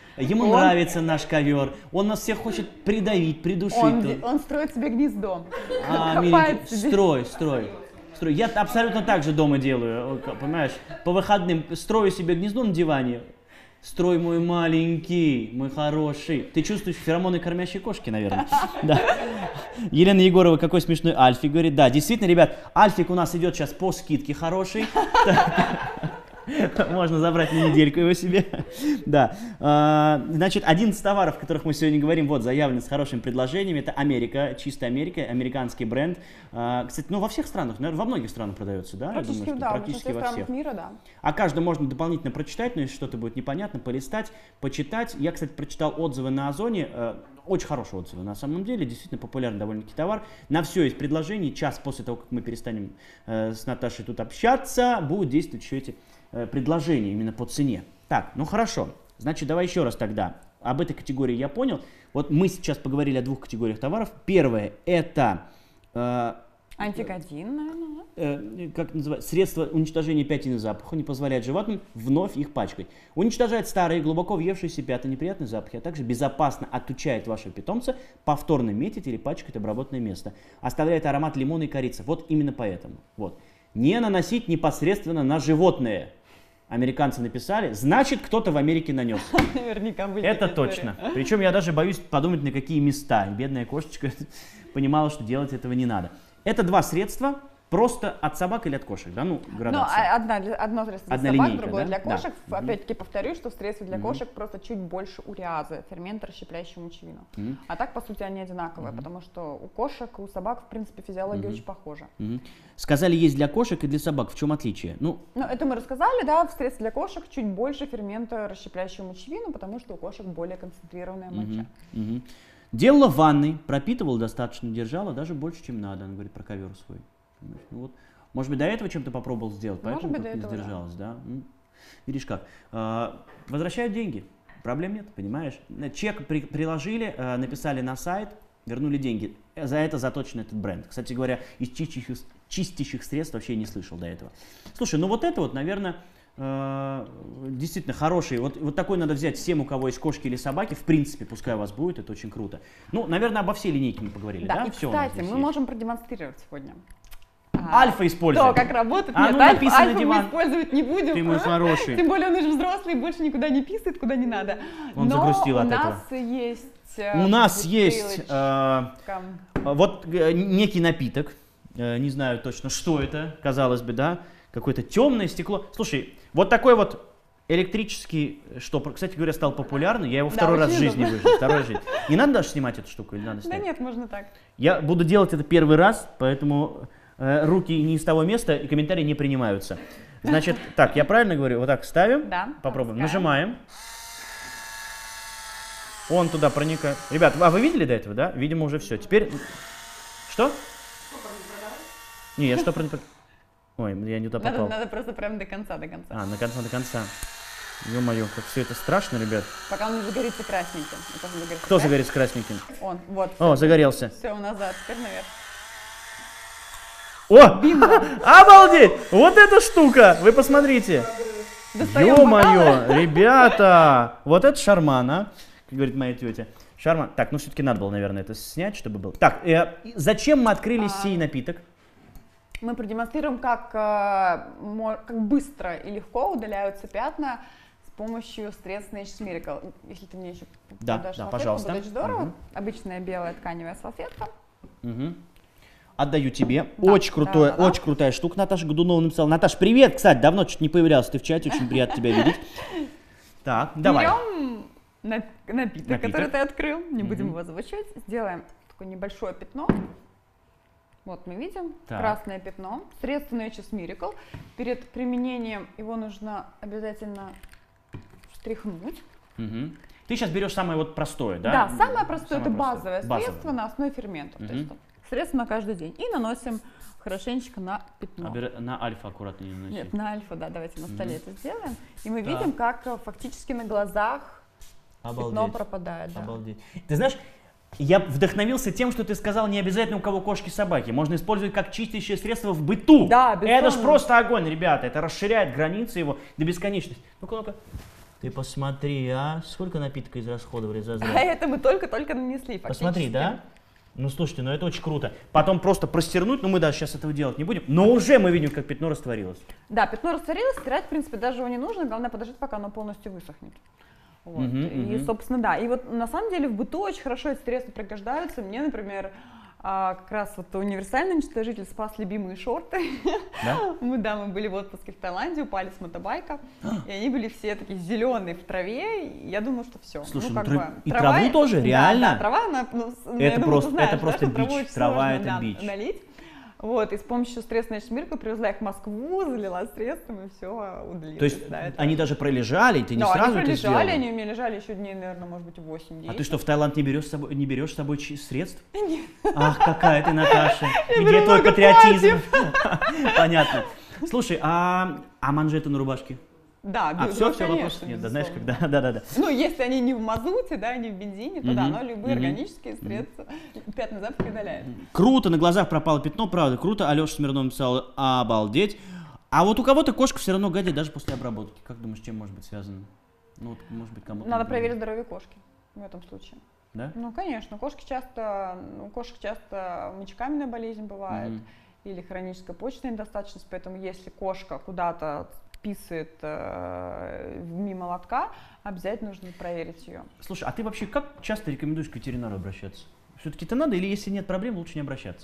ему Он- нравится наш ковер, он нас всех хочет придавить, придушить. Он, тут. он строит себе гнездо. А, Копает миленький, себе. строй, строй, строй. Я абсолютно так же дома делаю, понимаешь? По выходным строю себе гнездо на диване. Строй мой маленький, мой хороший. Ты чувствуешь феромоны кормящей кошки, наверное? Да. Елена Егорова, какой смешной Альфик, говорит. Да, действительно, ребят, Альфик у нас идет сейчас по скидке хороший. Можно забрать на недельку его себе. Да. А, значит, одиннадцать товаров, о которых мы сегодня говорим, вот, заявлены с хорошими предложениями. Это Америка, чистая Америка, американский бренд. А, кстати, ну, во всех странах, наверное, во многих странах продается, да? Я Практически, думаю, что да, в практически большинстве во стран всех. мира, да. О каждом можно дополнительно прочитать, но если что-то будет непонятно, полистать, почитать. Я, кстати, прочитал отзывы на Озоне. э, Очень хорошие отзывы, на самом деле. Действительно популярный довольно-таки товар. На все есть предложение. Час после того, как мы перестанем э, с Наташей тут общаться, будут действовать еще эти э, предложения именно по цене. Так, ну хорошо. Значит, давай еще раз тогда. Об этой категории я понял. Вот мы сейчас поговорили о двух категориях товаров. Первое – это... э, Антикодин, наверное, да? э, как называется, средство уничтожения пятен и запаха не позволяет животным вновь их пачкать. Уничтожает старые, глубоко въевшиеся пятна, неприятные запахи, а также безопасно отучает вашего питомца повторно метить или пачкать обработанное место. Оставляет аромат лимона и корицы. Вот именно поэтому. Вот. Не наносить непосредственно на животное. Американцы написали, значит, кто-то в Америке нанес. Наверняка были Это такие истории. точно. Причем я даже боюсь подумать, на какие места. Бедная кошечка понимала, что делать этого не надо. Это два средства просто от собак или от кошек, да? Ну, Ну, градация. а одна для- одно средство для Одна собак, линейка, другое да? для Да. кошек. Мгм. Опять-таки повторю, что в средстве для Мгм. кошек просто чуть больше уреазы, фермент, расщепляющий мочевину. Мгм. А так, по сути, они одинаковые, потому что у кошек, у собак, в принципе, физиология Мгм. очень похожа. Мгм. Сказали, есть для кошек и для собак. В чем отличие? Ну, Ну, это мы рассказали, да, в средстве для кошек чуть больше фермента, расщепляющего мочевину, потому что у кошек более концентрированная моча. мгм, мгм. Делала в ванной, пропитывала достаточно, держала даже больше, чем надо. Она говорит про ковер свой. Понимаешь? Ну, вот. Может быть, до этого чем-то попробовал сделать, Может поэтому быть, как до не этого, да. сдержалась, да? М. Видишь как. А, возвращают деньги. Проблем нет, понимаешь? Чек при- приложили, а, написали на сайт, вернули деньги. За это заточен этот бренд. Кстати говоря, из чистящих, чистящих средств вообще не слышал до этого. Слушай, ну вот это вот, наверное, э, действительно хороший. Вот, вот такой надо взять всем, у кого есть кошки или собаки. В принципе, пускай у вас будет, это очень круто. Ну, наверное, обо всей линейке мы поговорили, да? Да, и, Всё у нас кстати, здесь мы есть. можем продемонстрировать сегодня. А, Альфа используем. То, как работает. А Нет, ну, альфа, написано альфа диван. мы использовать не будем. Ты мой хороший. Тем более он уже взрослый, больше никуда не писает, куда не надо. Он Но загрустил от у этого. нас есть... э, У нас есть э, бутылочка. вот э, некий напиток. Э, не знаю точно, что это, казалось бы, да? Какое-то темное стекло. Слушай, вот такой вот электрический штопор, кстати говоря, стал популярный. Я его Да, второй раз в очень жизни удобно. выжил. Второй раз в жизни. Не надо даже снимать эту штуку или надо Да снять? нет, можно так. Я буду делать это первый раз, поэтому э, руки не из того места и комментарии не принимаются. Значит, так, я правильно говорю? Вот так ставим. Да, Попробуем. пропускаем. Нажимаем. Он туда проникает. Ребят, а вы видели до этого, да? Видимо, уже все. Теперь... Что? Не, я что про... Ой, я не туда Надо, попал. надо просто прям до конца, до конца. А, на конца, до конца. Ё-моё, как все это страшно, ребят. Пока он не загорится красненьким. Вот он загорится Кто красненьким. загорит с красненьким? Он, вот. О, загорелся. Все, назад, теперь наверх. О! Обалдеть! Вот эта штука! Вы посмотрите. Достаем Ё-моё, ребята! Вот это шарман, а? Как говорит моя тетя. Шарман. Так, ну все-таки надо было, наверное, это снять, чтобы был. Так, э, зачем мы открыли А. сей напиток? Мы продемонстрируем, как, э, мо- как быстро и легко удаляются пятна с помощью средств Nature's Miracle. Если ты мне еще Да, подашь да, салфетку, пожалуйста. будет очень здорово. Мгм. Обычная белая тканевая салфетка. Угу. Отдаю тебе. Да, очень крутое, да, да, да. очень крутая штука. Наташа Годунова написала. Наташ, привет! Кстати, давно что-то не появлялся ты в чате, очень приятно тебя видеть. Так, давай. Берем нап- напиток, Напиток. который ты открыл, не будем Мгм. его озвучивать. Сделаем такое небольшое пятно. Вот мы видим Так. красное пятно. Средство Nature's Miracle. Перед применением его нужно обязательно штрихнуть. Мгм. Ты сейчас берешь самое вот простое, да? Да, самое простое, Самое это простое. базовое Базовое. средство на основе ферментов. То Мгм. есть средство на каждый день. И наносим хорошенечко на пятно. А бери- на альфа аккуратно не наноси. Нет, на альфа, да, давайте на столе Мгм. это сделаем. И мы Так. видим, как э, фактически на глазах пятно Обалдеть. пропадает. Да. Обалдеть. Ты знаешь, я вдохновился тем, что ты сказал, не обязательно у кого кошки, собаки. Можно использовать как чистящее средство в быту. Да, Это ж безусловно. просто огонь, ребята. Это расширяет границы его до бесконечности. Ну-ка, ну-ка. Ты посмотри, а? Сколько напитка израсходовали за зря. А это мы только-только нанесли, фактически. Посмотри, да? Ну, слушайте, ну это очень круто. Потом просто простернуть, ну мы даже сейчас этого делать не будем, но уже мы видим, как пятно растворилось. Да, пятно растворилось, стирать, в принципе, даже его не нужно, главное подождать, пока оно полностью высохнет. Вот. Uh-huh, И, uh-huh. собственно, да. И вот на самом деле в быту очень хорошо эти средства пригождаются. Мне, например, а, как раз вот универсальный уничтожитель спас любимые шорты. Да? Мы, да, мы были в отпуске в Таиланде, упали с мотобайка, и они были все такие зеленые в траве. И я думаю, что все. Слушай, ну, ну, как трав... бы, и трава... траву тоже, да, реально? Да, трава, она, ну, это, я думаю, просто, знаешь, это просто да, бич, трава сложно, это да, бич. налить. Вот, и с помощью средств Нэшмиркл привезла их в Москву, залила средством, и все удалилось. То есть да, это... они даже пролежали, ты не да, сразу они это сделала? пролежали, они у меня лежали еще дней, наверное, может быть, восемь-десять. А ты что, в Таиланд не берешь с собой, не берешь с собой чи- средств? Нет. Ах, какая ты, Наташа. Я Где беру твой много патриотизм? Понятно. Слушай, а, а манжеты на рубашке? Да, А бю- все, ну, все, конечно, вопросов нет. Да, знаешь, безусловно. когда, да, да, да. Ну, если они не в мазуте, да, не в бензине, то Мгм, да, но любые мгм. органические средства пятна запаха удаляют. Круто, на глазах пропало пятно, правда, круто. Алеша Смирнов написал, обалдеть. А вот у кого-то кошка все равно гадит даже после обработки. Как думаешь, с чем может быть связано? Ну, вот, может быть, кому-то. Надо например. проверить здоровье кошки в этом случае. Да? Ну, конечно, кошки часто, у кошек часто мочекаменная болезнь бывает, Мгм. или хроническая почечная недостаточность, поэтому если кошка куда-то писает э, мимо лотка, обязательно нужно проверить ее. Слушай, а ты вообще как часто рекомендуешь к ветеринару обращаться? Все-таки это надо, или если нет проблем, лучше не обращаться?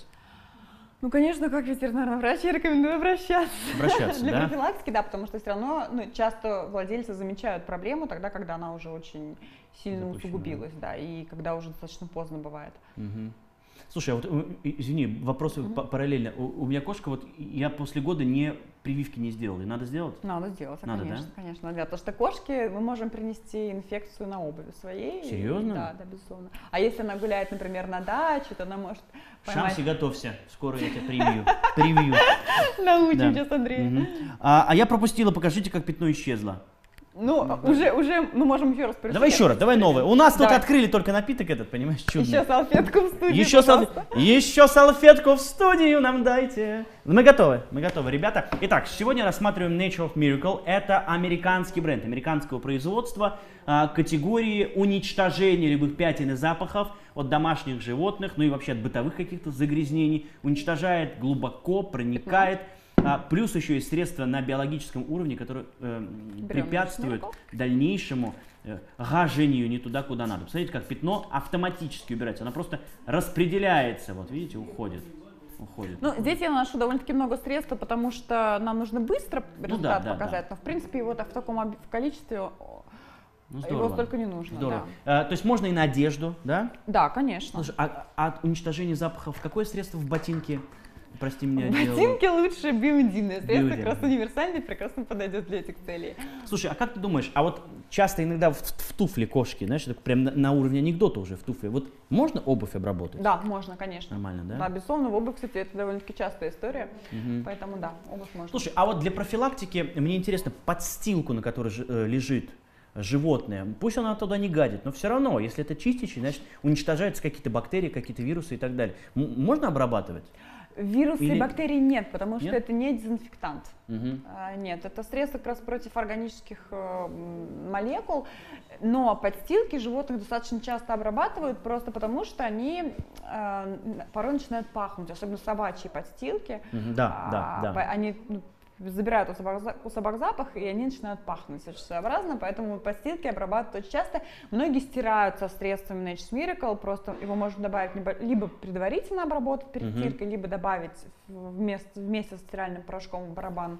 Ну, конечно, как ветеринарный врач я рекомендую обращаться. Обращаться, Для да? профилактики, да, потому что все равно ну, часто владельцы замечают проблему тогда, когда она уже очень сильно Запущена. усугубилась, да, и когда уже достаточно поздно бывает. Мгм. Слушай, а вот, э, извини, вопросы Мгм. па- параллельно. У, у меня кошка, вот я после года не прививки не сделал. И надо сделать? Надо сделать, а, Надо, конечно, да? конечно, да, потому что кошки мы можем принести инфекцию на обуви своей. и- Серьезно? Да, да, безусловно. А если она гуляет, например, на даче, то она может поймать... Шамси, готовься. Скоро я тебя привью. Привью. Научим Да. сейчас, Андрей. Мгм. А, а я пропустила, покажите, как пятно исчезло. Ну, уже, уже мы можем еще раз Давай еще раз, давай новое. У нас тут Давай. открыли только напиток этот, понимаешь, чудный. Еще салфетку в студии, Еще, сал- пожалуйста. Еще салфетку в студию нам дайте. Мы готовы, мы готовы, ребята. Итак, сегодня рассматриваем Nature of Miracle. Это американский бренд, американского производства, а, категории уничтожения любых пятен и запахов от домашних животных, ну и вообще от бытовых каких-то загрязнений. Уничтожает глубоко, проникает. А, плюс еще есть средства на биологическом уровне, которые э, препятствуют Miracle. дальнейшему э, гажению не туда, куда надо. Посмотрите, как пятно автоматически убирается. Оно просто распределяется. Вот видите, уходит. Уходит. Ну, здесь я наношу довольно-таки много средств, потому что нам нужно быстро результат да, да, показать, но в принципе его так в таком об- в количестве о, Ну, его здорово. столько не нужно. Здорово. А, то есть можно и на одежду, да? Да, да, конечно. Слушай, а, а от уничтожения запахов какое средство в ботинке? Прости меня, делала? Ботинки лучше биодинное средство, Биодин. как раз универсальный, прекрасно подойдет для этих целей. Слушай, а как ты думаешь, а вот часто иногда в, в туфли кошки, знаешь, это прям на, на уровне анекдота уже в туфле. Вот можно обувь обработать? Да, можно, конечно. Нормально, да? Да, безусловно, в обувь, кстати, это довольно-таки частая история, Мгм. поэтому да, обувь можно. Слушай, а вот для профилактики мне интересно, подстилку, на которой жи- э, лежит животное, пусть она туда не гадит, но все равно, если это чистящий, значит уничтожаются какие-то бактерии, какие-то вирусы и так далее. М- можно обрабатывать? Вирусы Или- и бактерий нет, потому что Нет? это не дезинфектант. Мгм. А, Нет, это средство как раз против органических э, м, молекул, но подстилки животных достаточно часто обрабатывают просто потому, что они э, порой начинают пахнуть, особенно собачьи подстилки. Мгм, да, да, А, да. по- Они ну, забирают у собак, за- у собак запах, и они начинают пахнуть очень своеобразно, поэтому подстилки обрабатывают очень часто. Многие стирают со средствами Nature's Miracle, просто его можно добавить либо, либо предварительно обработать перед Мгм. стиркой, либо добавить в- вместе, вместе с стиральным порошком в барабан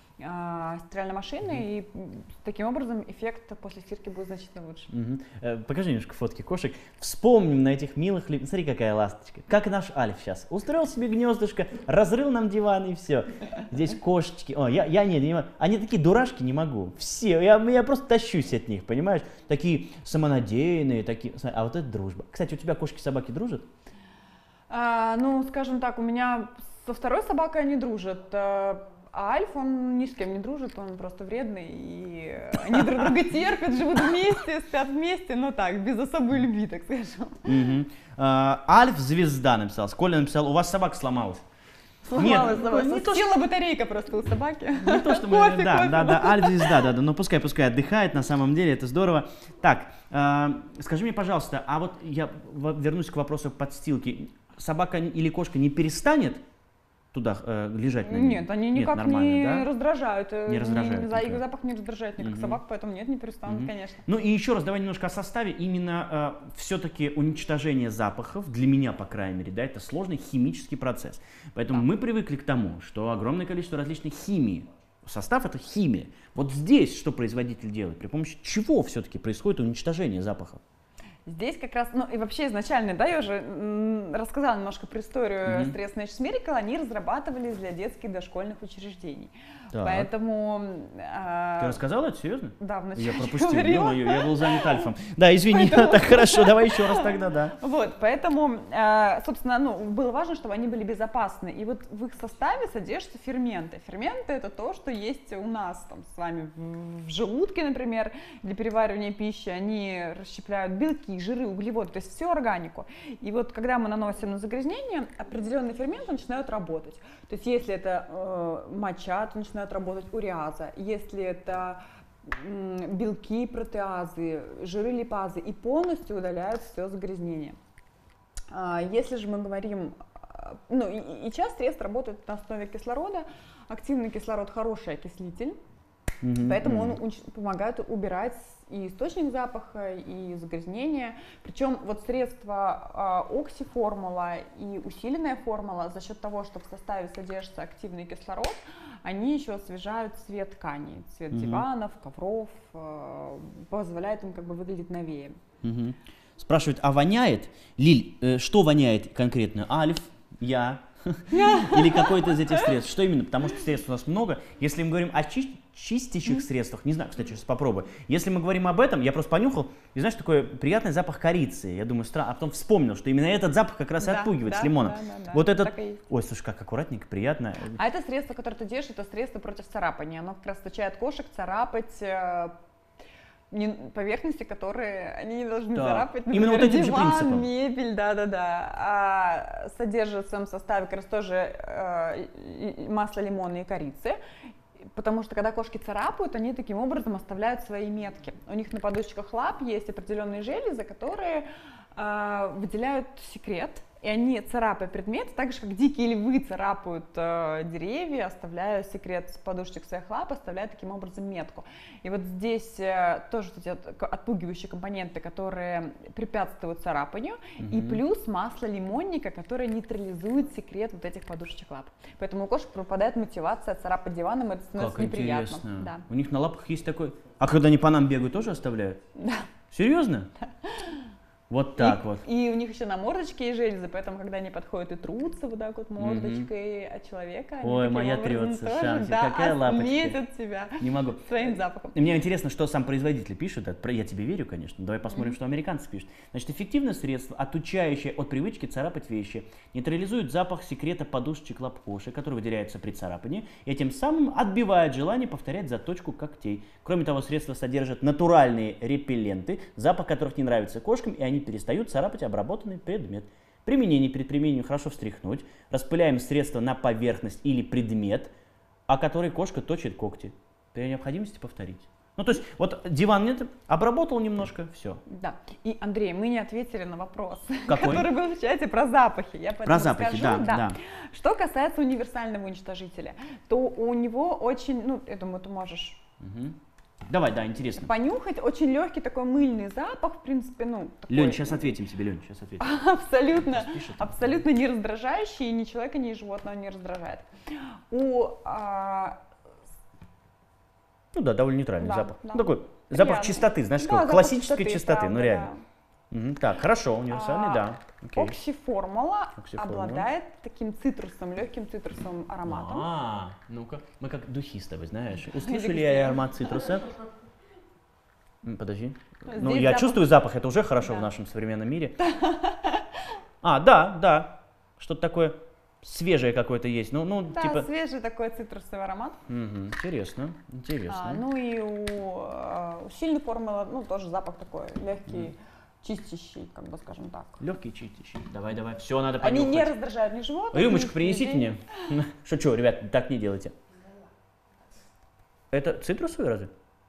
а, стиральной машины, и м, таким образом эффект после стирки будет значительно лучше. Мгм. Э, Покажи немножко фотки кошек. Вспомним на этих милых... ли- Смотри, какая ласточка. Как наш Альф сейчас. Устроил себе гнездышко, разрыл нам диван и все. Здесь кошечки. О, я, я не, не могу. Они такие дурашки, не могу. Все. Я, я просто тащусь от них, понимаешь? Такие самонадеянные, такие... Смотри, а вот это дружба. Кстати, у тебя кошки-собаки дружат? А, ну, скажем так, у меня со второй собакой они дружат. а А Альф, он ни с кем не дружит, он просто вредный, и они друг друга терпят, живут вместе, спят вместе, но так, без особой любви, так скажем. Мгм. А, Альф звезда написал. Коля написал, у вас собака сломалась. Сломалась, Нет, собака. не то, Села батарейка просто у собаки. Не то, что мы... Кофе, да, кофе. да, да, Альф-звезда, да, да, но пускай, пускай отдыхает, на самом деле это здорово. Так, э, скажи мне, пожалуйста, а вот я в- вернусь к вопросу подстилки. Собака или кошка не перестанет туда э, лежать на ней? Нет, они никак нормально, не да? раздражают. э, Не раздражают ни- за- Их никак. запах не раздражает никак Мгм. собак, поэтому нет, не перестанут, Мгм. конечно. Ну и еще раз, давай немножко о составе. Именно э, все-таки уничтожение запахов, для меня, по крайней мере, да, это сложный химический процесс. Поэтому Да. мы привыкли к тому, что огромное количество различных химий. Состав — это химия. Вот здесь что производитель делает? При помощи чего все-таки происходит уничтожение запахов? Здесь как раз, ну и вообще изначально, да, я уже м, рассказала немножко про историю Мгм. средств Nature's Miracle, они разрабатывались для детских и дошкольных учреждений. Так. Поэтому... а, Ты рассказала это, серьезно? Да, вначале Я пропустил, говорила. ё-моё, я был занят альфом. Да, извини, так хорошо, давай еще раз тогда, да. Вот, поэтому, э, собственно, ну, было важно, чтобы они были безопасны. И вот в их составе содержатся ферменты. Ферменты — это то, что есть у нас там, с вами в, в желудке, например, для переваривания пищи. Они расщепляют белки, жиры, углеводы, то есть всю органику. И вот когда мы наносим на загрязнение, определенные ферменты начинают работать. То есть если это э, моча, то начинает работать уреаза. Если это м, белки, протеазы, жиры, липазы, и полностью удаляют все загрязнение. А, Если же мы говорим, а, ну и, и часть средств работает на основе кислорода. Активный кислород — хороший окислитель, Мгм, поэтому он мгм. уч- помогает убирать и источник запаха, и загрязнение. Причем вот средства а, оксиформула и усиленная формула, за счет того, что в составе содержится активный кислород, они еще освежают цвет тканей, цвет Мгм. диванов, ковров, а, позволяет им как бы выглядеть новее. Мгм. Спрашивают, а воняет? Лиль, э, что воняет конкретно? Альф, я или какой-то из этих средств? Что именно? Потому что средств у нас много. Если мы говорим о чис- чистящих средствах, не знаю, кстати, сейчас попробую. Если мы говорим об этом, я просто понюхал, и знаешь, такой приятный запах корицы. Я думаю, странно, а потом вспомнил, что именно этот запах как раз и Да, отпугивает да, с лимоном. да, да, да, Вот этот, так и есть. ой, слушай, как аккуратненько, приятно. А это средство, которое ты держишь, это средство против царапания. Оно как раз отучает кошек царапать э, не- поверхности, которые они не должны Да. царапать. Именно Например, вот этим же диван, принципом. мебель, да-да-да. А содержит в своем составе как раз тоже э, и- и масло лимона и корицы. Потому что когда кошки царапают, они таким образом оставляют свои метки. У них на подушечках лап есть определенные железы, которые э, выделяют секрет, и они, царапая предмет, так же как дикие львы царапают э, деревья, оставляя секрет с подушечек своих лап, оставляя таким образом метку. И вот здесь э, тоже вот эти от- отпугивающие компоненты, которые препятствуют царапанию, и Мгм. плюс масло лимонника, которое нейтрализует секрет вот этих подушечек лап. Поэтому у кошек пропадает мотивация царапать диваном, это становится Как неприятно. интересно. Да. У них на лапах есть такой... А когда они по нам бегают, тоже оставляют? Да. Серьезно? Вот так и, вот. И у них еще на мордочке есть железы, поэтому когда они подходят и трутся вот так вот мордочкой от человека, они Ой, таким моя образом трется, тоже, Шамси, да, какая лапочка. отметят тебя Не могу. своим запахом. Мне интересно, что сам производитель пишет. Это про- Я тебе верю, конечно. Давай посмотрим, Мгм. что американцы пишут. Значит, эффективное средство, отучающее от привычки царапать вещи, нейтрализует запах секрета подушечек лап кошек, который выделяется при царапании, и тем самым отбивает желание повторять заточку когтей. Кроме того, средство содержит натуральные репелленты, запах которых не нравится кошкам, и они перестают царапать обработанный предмет. Применение перед применением хорошо встряхнуть. Распыляем средство на поверхность или предмет, о который кошка точит когти. При необходимости повторить. Ну, то есть, вот диван нет, обработал немножко, все. Да. И, Андрей, мы не ответили на вопрос, Какой? который был в чате про запахи. Я Про поэтому запахи, скажу, да, да. Что касается универсального уничтожителя, то у него очень, ну, я думаю, ты можешь Мгм. Давай, да, интересно. понюхать, очень легкий такой мыльный запах, в принципе, ну, такой, Лень, сейчас ответим тебе, Лень, сейчас ответим. абсолютно, Пишет. абсолютно не раздражающий, и ни человека, ни животного не раздражает. У а, Ну да, довольно нейтральный Да, запах. да. Ну, такой запах Приятный. чистоты, знаешь, да, такой запах классической чистоты, чистоты, ну правда, реально. да. Мгм. Так, хорошо, универсальный, А, да. Окей. Оксиформула Оксиформула. обладает таким цитрусом, легким цитрусовым ароматом. А, ну-ка, мы как духи с тобой, знаешь. Или Услышали где? аромат цитруса? М, Подожди. Ну, Здесь я запах- чувствую запах, это уже хорошо в Да. нашем современном мире. А, да, да. Что-то такое свежее какое-то есть. Ну, ну, Да, типа... свежий такой цитрусовый аромат. Мгм, интересно, А, интересно. ну и у, э, у сильной формулы, ну, тоже запах такой легкий, чистящий, как бы скажем так. Легкий чистящий. Давай, давай. Все, надо Они понюхать. не раздражают ни животных. Рюмочку ни принесите людей. мне. Шучу, ребят, так не делайте. Это цитрусовый разве?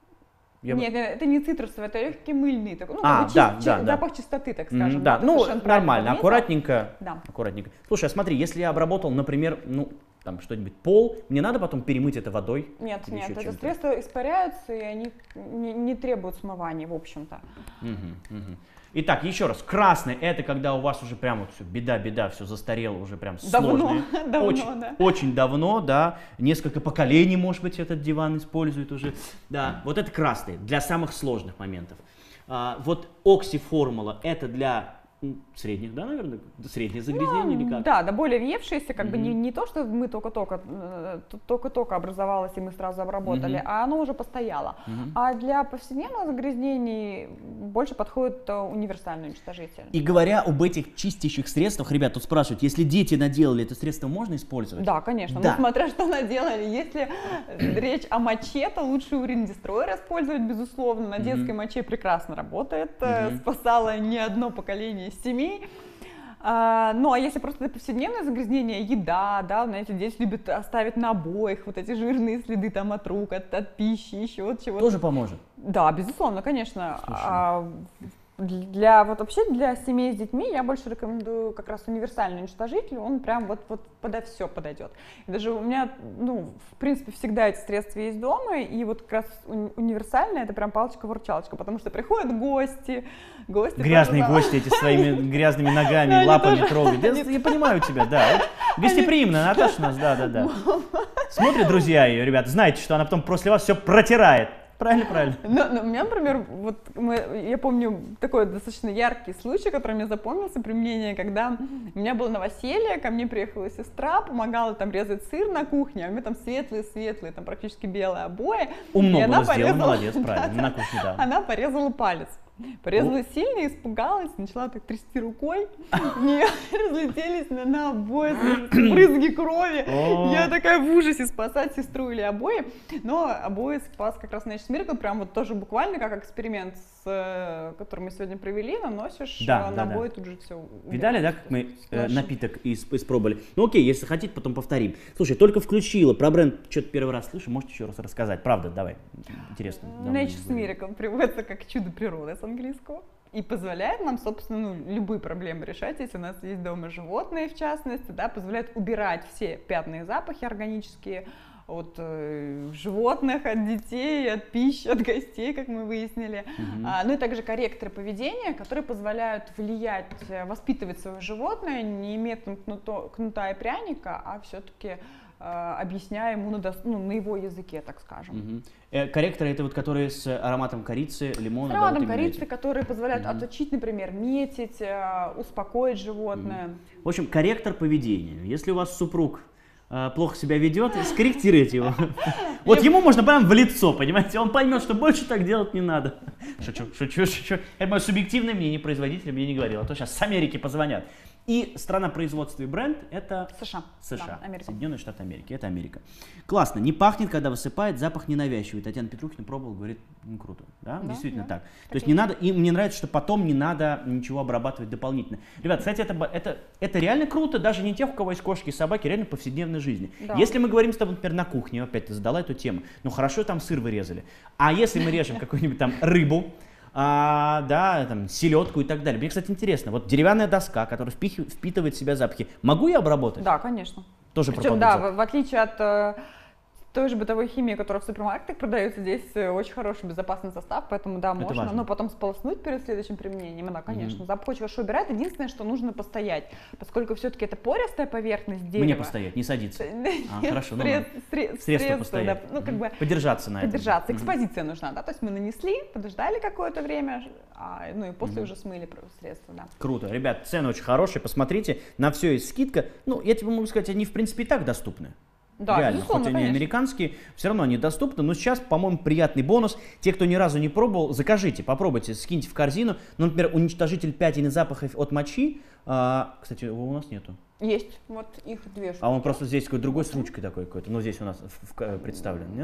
Я Нет, это не цитрусовый, это легкий мыльный. Такой, ну, А, как бы да, чист- да, чи- да. запах чистоты, так М, скажем. Да, Ты ну совершенно правильно нормально, подметил. аккуратненько. Да. Аккуратненько. Слушай, а смотри, если я обработал, например, ну, там что-нибудь пол, мне надо потом перемыть это водой? Нет, Или нет, еще это чем-то? средства испаряются, и они не, не требуют смывания, в общем-то. Мгм, мгм. Итак, еще раз, красный это когда у вас уже прям вот все, беда-беда, все застарело, уже прям Давно, сложное. давно, очень, да. очень давно, да, несколько поколений, может быть, этот диван использует уже. Да, вот это красный, для самых сложных моментов. А, вот окси-формула это для м, средних, да, наверное, средние загрязнения или как? Да, да, более въевшиеся, как бы не, Мгм. не то, что мы только-только, э, т- только-только образовалось, и мы сразу обработали, Мгм. а оно уже постояло. Мгм. А для повседневных загрязнений больше подходит э, универсальный уничтожитель. И говоря об этих чистящих средствах, ребят, тут спрашивают, если дети наделали это средство, можно использовать? Да, конечно. Да. Ну, смотря что наделали. Если речь о моче, то лучше урин дестройер использовать, безусловно. На Мгм. детской моче прекрасно работает. э, Мгм. Спасала не одно поколение семей. А, ну, а если просто это повседневное загрязнение, еда, да, знаете, дети любят оставить на обоях вот эти жирные следы там от рук, от, от пищи, еще от чего-то. Тоже поможет. Да, безусловно, конечно. Слушай. А, для вот вообще для семей с детьми я больше рекомендую как раз универсальный уничтожитель, он прям вот вот подо все подойдет. И даже у меня, ну, в принципе, всегда эти средства есть дома, и вот как раз уни- универсальное это прям палочка-выручалочка, потому что приходят гости, гости Грязные тоже, гости эти своими грязными ногами, Да, они лапами тоже- трогают. Да, Я понимаю тебя, да. Вот гостеприимная Наташа у нас, да-да-да. Смотрят друзья ее, ребята, знаете, что она потом после вас все протирает. Правильно, правильно. Но, но у меня, например, вот мы, я помню такой достаточно яркий случай, который мне запомнился, применение, когда у меня было новоселье, ко мне приехала сестра, помогала там резать сыр на кухне, а у меня там светлые-светлые, там практически белые обои. Умно И она было сделано, порезала- молодец, правильно, Да-да. на кухне, да. Она порезала палец. Порезала сильно, испугалась, начала так трясти рукой, в нее разлетелись на, на обои брызги крови. О. Я такая в ужасе, спасать сестру или обои. Но обои спас как раз Nature's Miracle, прям вот тоже буквально как эксперимент, с, э, который мы сегодня провели, наносишь Да, э, на да, да. обои, тут же все. Видали, да, как мы э, Хорошо. напиток исп- испробовали? Ну окей, если хотите, потом повторим. Слушай, только включила, про бренд что-то первый раз слышу, можете еще раз рассказать? Правда, давай, интересно. давно не Nature's говорили. Miracle приводится как чудо природы с английского и позволяет нам, собственно, ну, любые проблемы решать, если у нас есть дома животные, в частности, да, позволяет убирать все пятна и запахи органические от э, животных, от детей, от пищи, от гостей, как мы выяснили. Мгм. А, ну и также корректоры поведения, которые позволяют влиять, э, воспитывать свое животное не методом кнуто- кнута и пряника, а все-таки объясняя ему на, дос- ну, на его языке, так скажем. Мгм. Э, корректоры это вот которые с ароматом корицы, лимона. С да, ароматом вот именно корицы, эти. которые позволяют Мгм. отучить, например, метить, э, успокоить животное. В общем, корректор поведения. Если у вас супруг э, плохо себя ведет, скорректируйте его. Вот ему можно прям в лицо, понимаете? Он поймет, что больше так делать не надо. Шучу, шучу, шучу. Это мое субъективное мнение, производитель мне не говорил. А то сейчас с Америки позвонят. И страна производства и бренд это США. США, Да, Америка. Соединенные Штаты Америки, это Америка. Классно, не пахнет, когда высыпает, запах ненавязчивый. Татьяна Петрухина пробовала, говорит, ну круто, да, Да, действительно да. так. То есть не надо, и мне нравится, что потом не надо ничего обрабатывать дополнительно. Ребят, кстати, это, б- это, это реально круто, даже не тех, у кого есть кошки и собаки, реально в повседневной жизни. Да. Если мы говорим с тобой, например, на кухне, опять ты задала эту тему, ну хорошо, там сыр вырезали, а если мы режем какую-нибудь там рыбу, а, да, там, селедку и так далее. Мне, кстати, интересно, вот деревянная доска, которая впих- впитывает в себя запахи, могу я обработать? Да, конечно. Тоже Причем, пропадает да, запах. в, в отличие от э, той же бытовой химии, которая в супермаркетах продается, здесь э, очень хороший безопасный состав, поэтому да, можно, важно. но потом сполоснуть перед следующим применением, да, конечно. Мгм. Запах очень хорошо убирает, единственное, что нужно постоять, поскольку все-таки это пористая поверхность дерева. Мне постоять, не садиться. А, хорошо, ну сред- ладно. сред- Средства средства, постоять. да, ну как Мгм. бы Подержаться на этом. подержаться. Мгм. Экспозиция нужна, да, то есть мы нанесли, подождали какое-то время, а, ну и после Мгм. уже смыли про- средства, да. Круто. Ребят, цены очень хорошие, посмотрите, на все есть скидка. Ну, я тебе могу сказать, они в принципе и так доступны. Да, Реально, безусловно, хоть они конечно. американские, все равно они доступны. Но сейчас, по-моему, приятный бонус. Те, кто ни разу не пробовал, закажите, попробуйте, скиньте в корзину. Ну, например, уничтожитель пятен и запахов от мочи. а, кстати, его у нас нету. Есть, вот их две штуки. А он просто здесь какой-то другой с ручкой такой какой-то. Ну, здесь у нас в- в- представлен, нет?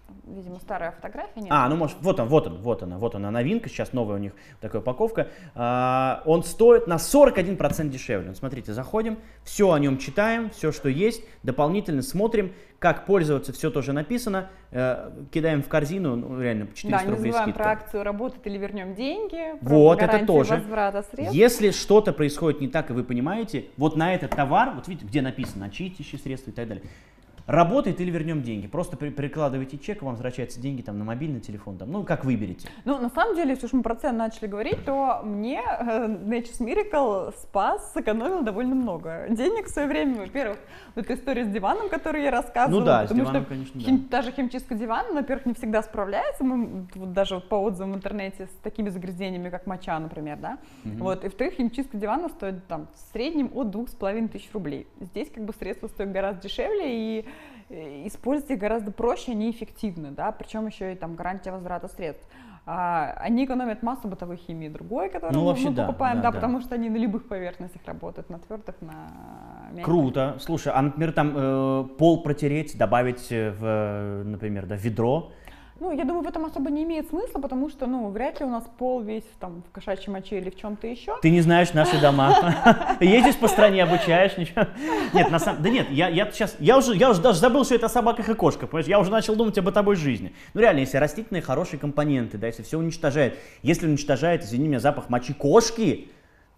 видимо, старая фотография. Нет, а, ну может, вот он, вот он, вот она, вот она новинка, сейчас новая у них такая упаковка. А, он стоит на сорок один процент дешевле. Вот смотрите, заходим, все о нем читаем, все, что есть, дополнительно смотрим, как пользоваться, все тоже написано, э, кидаем в корзину, ну, реально, четыреста да, рублей не забываем скидка. про акцию «Работает или вернем деньги», про Вот, это гарантию тоже. возврата средств. Если что-то происходит не так, и вы понимаете, вот на этот товар, вот видите, где написано «очистящие средства» и так далее, работает или вернем деньги. Просто при, прикладываете чек, вам возвращаются деньги там, на мобильный телефон, там, ну как выберете. Ну, на самом деле, если уж мы про цены начали говорить, то мне э, Nature's Miracle спас, сэкономил довольно много денег в свое время. Во-первых, вот эта история с диваном, которую я рассказывала. Ну да, потому с диваном, что конечно, хим, да. та же химчистка дивана, во-первых, не всегда справляется. Мы вот даже вот по отзывам в интернете с такими загрязнениями, как моча, например, да. Мгм. Вот, и во-вторых, химчистка дивана стоит там в среднем от двух с половиной тысяч рублей. Здесь как бы средства стоят гораздо дешевле, и использовать их гораздо проще, они эффективны, да, причем еще и там гарантия возврата средств. А, они экономят массу бытовой химии другой, которую Ну, мы, вообще, мы да, покупаем, да, да, да. потому что они на любых поверхностях работают, на твердых, на мягких. Круто. Слушай, а, например, там э, пол протереть, добавить в, например, да, ведро. Ну, я думаю, в этом особо не имеет смысла, потому что, ну, вряд ли у нас пол весь там в кошачьей моче или в чем-то еще. Ты не знаешь наши дома. Ездишь по стране, обучаешь, ничего. Нет, на самом... Да нет, я, я сейчас... Я уже, я уже даже забыл, что это о собаках и кошках, понимаешь? Я уже начал думать об бытовой жизни. Ну реально, если растительные хорошие компоненты, да, если все уничтожает. Если уничтожает, извини меня, запах мочи кошки,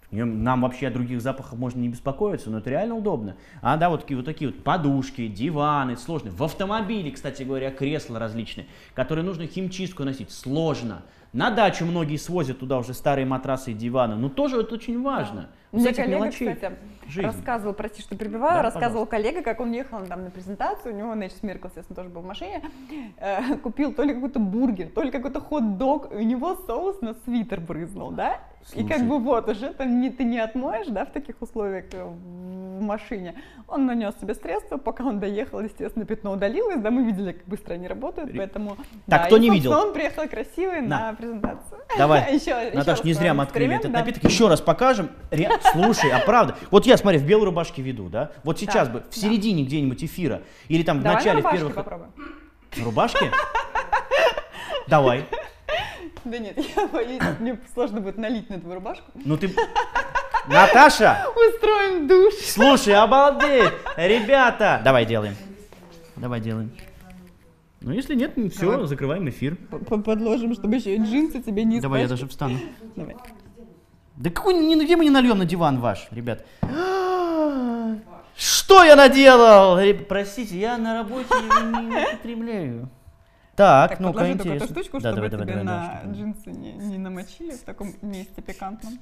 нам вообще о других запахах можно не беспокоиться, но это реально удобно. А, да, вот такие вот, такие вот подушки, диваны, сложные. В автомобиле, кстати говоря, кресла различные, которые нужно химчистку носить, сложно. На дачу многие свозят туда уже старые матрасы и диваны, но тоже это очень важно. Вот Мне с этих коллега, мелочей кстати, жизнь. рассказывал, прости, что перебиваю, Да, рассказывал пожалуйста. коллега, как он ехал там на презентацию, у него Nature's Miracle, естественно, тоже был в машине, э, купил то ли какой-то бургер, то ли какой-то хот-дог, и у него соус на свитер брызнул, да? И как Слушай. бы вот, уже там не, ты не отмоешь, да, в таких условиях э, в машине. Он нанес себе средства, пока он доехал, естественно, пятно удалилось, да, мы видели, как быстро они работают, поэтому... Так, да, кто и, не видел? он приехал красивый На. на презентацию. Давай, Еще- Наташ, еще не раз зря вам мы открыли эксперимент, этот да. напиток. Еще раз покажем. Ре- Слушай, а правда? Вот я, смотри, в белой рубашке веду, да? Вот сейчас бы, в да. середине где-нибудь эфира, или там в Давай начале, на в рубашке первых... попробуем. На рубашке? Давай. Да нет, я боюсь, мне сложно будет налить на твою рубашку. Ну ты... Наташа! Устроим душ. Слушай, обалдеть! Ребята! Давай делаем. Давай делаем. Ну, если нет, все, Давай. закрываем эфир. Подложим, чтобы еще и джинсы тебе не Давай, я испачкать. даже встану. Давай. Да какой, ни- где мы не нальем на диван ваш, ребят? Что я наделал? Ре- Простите, я на работе его не употребляю. Так, Так, ну-ка, подложи только интересно. эту штучку, Да, чтобы давай, давай, тебе давай, на давай, чтобы- джинсы не, не намочили в таком месте пикантном.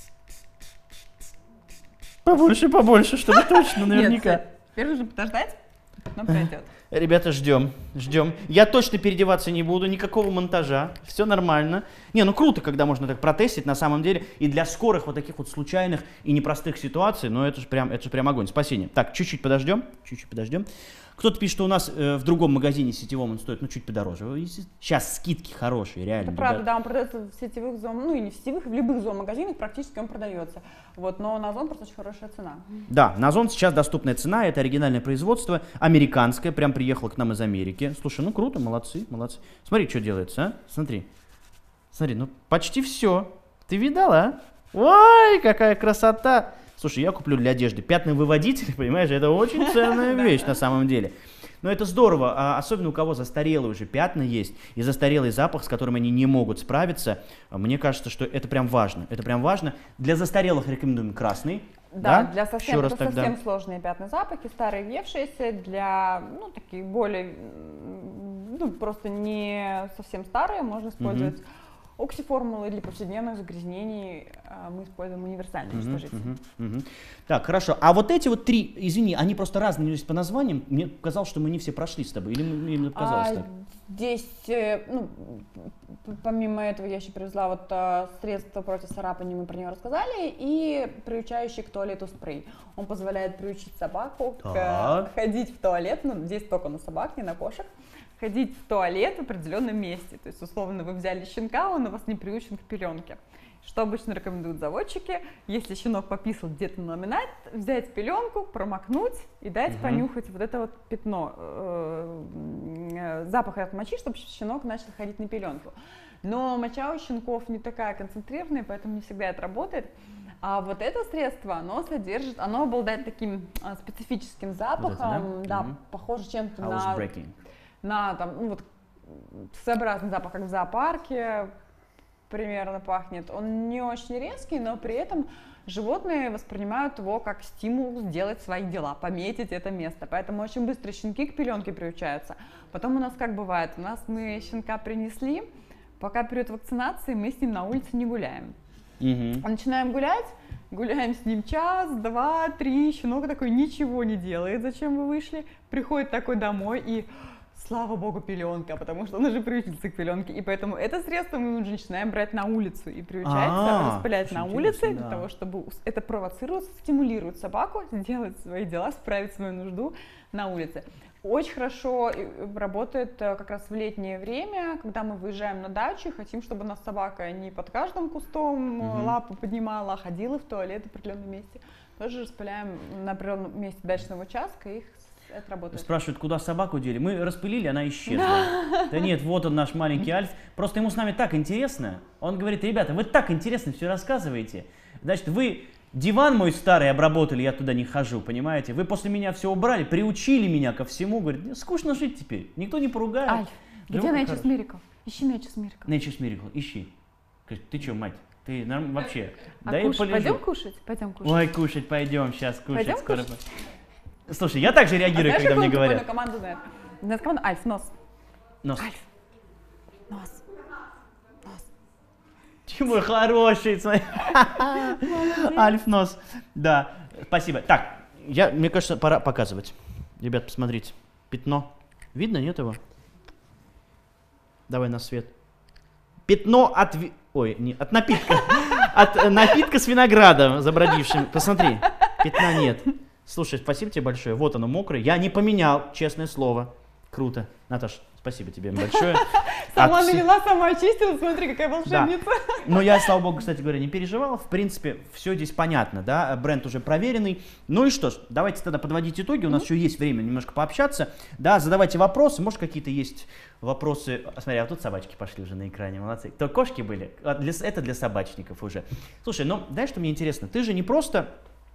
Побольше, побольше, чтобы точно, наверняка. Нет, теперь нужно подождать, потом пройдет. Ребята, ждем, ждем. Я точно переодеваться не буду, никакого монтажа, все нормально. Не, ну круто, когда можно так протестить на самом деле. И для скорых вот таких вот случайных и непростых ситуаций, ну это же прям, это же прям огонь, спасение. Так, чуть-чуть подождем, чуть-чуть подождем. Кто-то пишет, что у нас э, в другом магазине сетевом он стоит, ну, чуть подороже. Сейчас скидки хорошие, реально. Это правда, ребят. да, он продается в сетевых зон, ну и не в сетевых, в любых зоомагазинах практически он продается. Вот, но на Озон просто очень хорошая цена. Да, на Озон сейчас доступная цена, это оригинальное производство, американское, прям приехало к нам из Америки. Слушай, ну круто, молодцы, молодцы. Смотри, что делается, а? Смотри. Смотри, ну почти все. Ты видала, а? Ой, какая красота. Слушай, я куплю для одежды пятновыводитель, понимаешь, это очень ценная вещь на самом деле. Но это здорово, а особенно у кого застарелые уже пятна есть, и застарелый запах, с которым они не могут справиться. Мне кажется, что это прям важно. Это прям важно. Для застарелых рекомендуем красный. Да, Да? для Еще совсем, раз это тогда. совсем сложные пятна запахи, старые въевшиеся, для, ну, таких более, м, ну, просто не совсем старые, можно использовать оксиформулы для повседневных загрязнений, а мы используем универсальные Мгм, растворители. мгм, мгм. Так, хорошо. А вот эти вот три, извини, они просто разные есть по названиям. Мне показалось, что мы не все прошли с тобой. Или мне именно показалось А, так? Здесь, э, ну, п- помимо этого, я еще привезла вот а, средство против царапаний, мы про него рассказали, и приучающий к туалету спрей. Он позволяет приучить собаку к, Так. ходить в туалет, ну, здесь только на собак, не на кошек, ходить в туалет в определенном месте. То есть, условно, вы взяли щенка, он у вас не приучен к пеленке. Что обычно рекомендуют заводчики? Если щенок пописал где-то на ламинат, взять пеленку, промокнуть и дать угу. понюхать вот это вот пятно, э, запах от мочи, чтобы щенок начал ходить на пеленку. Но моча у щенков не такая концентрированная, поэтому не всегда это работает. А вот это средство, оно содержит, оно обладает таким а, специфическим запахом, вот это, да, да mm-hmm. похоже чем-то на, на там, ну, вот, своеобразный запах, как в зоопарке примерно пахнет. Он не очень резкий, но при этом животные воспринимают его как стимул сделать свои дела, пометить это место. Поэтому очень быстро щенки к пеленке приучаются. Потом у нас как бывает, у нас мы щенка принесли, пока период вакцинации мы с ним на улице не гуляем. Mm-hmm. Начинаем гулять, гуляем с ним час, два, три, щенок такой ничего не делает, зачем вы вышли, приходит такой домой и, слава богу, пеленка, потому что он уже приучился к пеленке, и поэтому это средство мы уже начинаем брать на улицу и приучается распылять на улице, для того, чтобы это провоцирует, стимулирует собаку сделать свои дела, справить свою нужду на улице. Очень хорошо работает как раз в летнее время, когда мы выезжаем на дачу, хотим, чтобы у нас собака не под каждым кустом mm-hmm. лапу поднимала, а ходила в туалет в определенном месте. Тоже распыляем на определенном месте дачного участка, и их это работает. Спрашивают, куда собаку дели? Мы распылили, она исчезла. Да нет, вот он наш маленький Альф. Просто ему с нами так интересно. Он говорит, ребята, вы так интересно все рассказываете. Значит, вы... Диван мой старый обработали, я туда не хожу, понимаете? Вы после меня все убрали, приучили меня ко всему. Говорит, скучно жить теперь, никто не поругает. Альф, где Nature's Miracle? Ищи Nature's Miracle. Nature's Miracle, ищи. Ты что, мать, ты норм... вообще? А да кушать, пойдем кушать? Пойдем кушать. Ой, кушать пойдем, сейчас кушать. Пойдем скоро. Кушать? Слушай, я также реагирую, а когда мне говорят. Знаешь, команду знает? Знает команду? Альф, нос. Нос. Альф, нос. Мой хороший, смотри. Альф нос. Да, спасибо. Так, я, мне кажется, пора показывать. Ребят, посмотрите. Пятно. Видно, нет его? Давай на свет. Пятно от... Ви... Ой, не, от напитка. От напитка с виноградом забродившим. Посмотри, пятна нет. Слушай, спасибо тебе большое. Вот оно, мокрое. Я не поменял, честное слово. Круто. Наташ, спасибо тебе большое. Сама налила, сама очистила, смотри, какая волшебница. Да. Но я, слава богу, кстати говоря, не переживал. В принципе, все здесь понятно, да, бренд уже проверенный. Ну и что ж, давайте тогда подводить итоги. У нас mm-hmm. еще есть время немножко пообщаться. Да, задавайте вопросы. Может, какие-то есть вопросы. Смотри, а вот тут собачки пошли уже на экране, молодцы. То кошки были, это для собачников уже. Слушай, ну, знаешь, что мне интересно? Ты же не просто...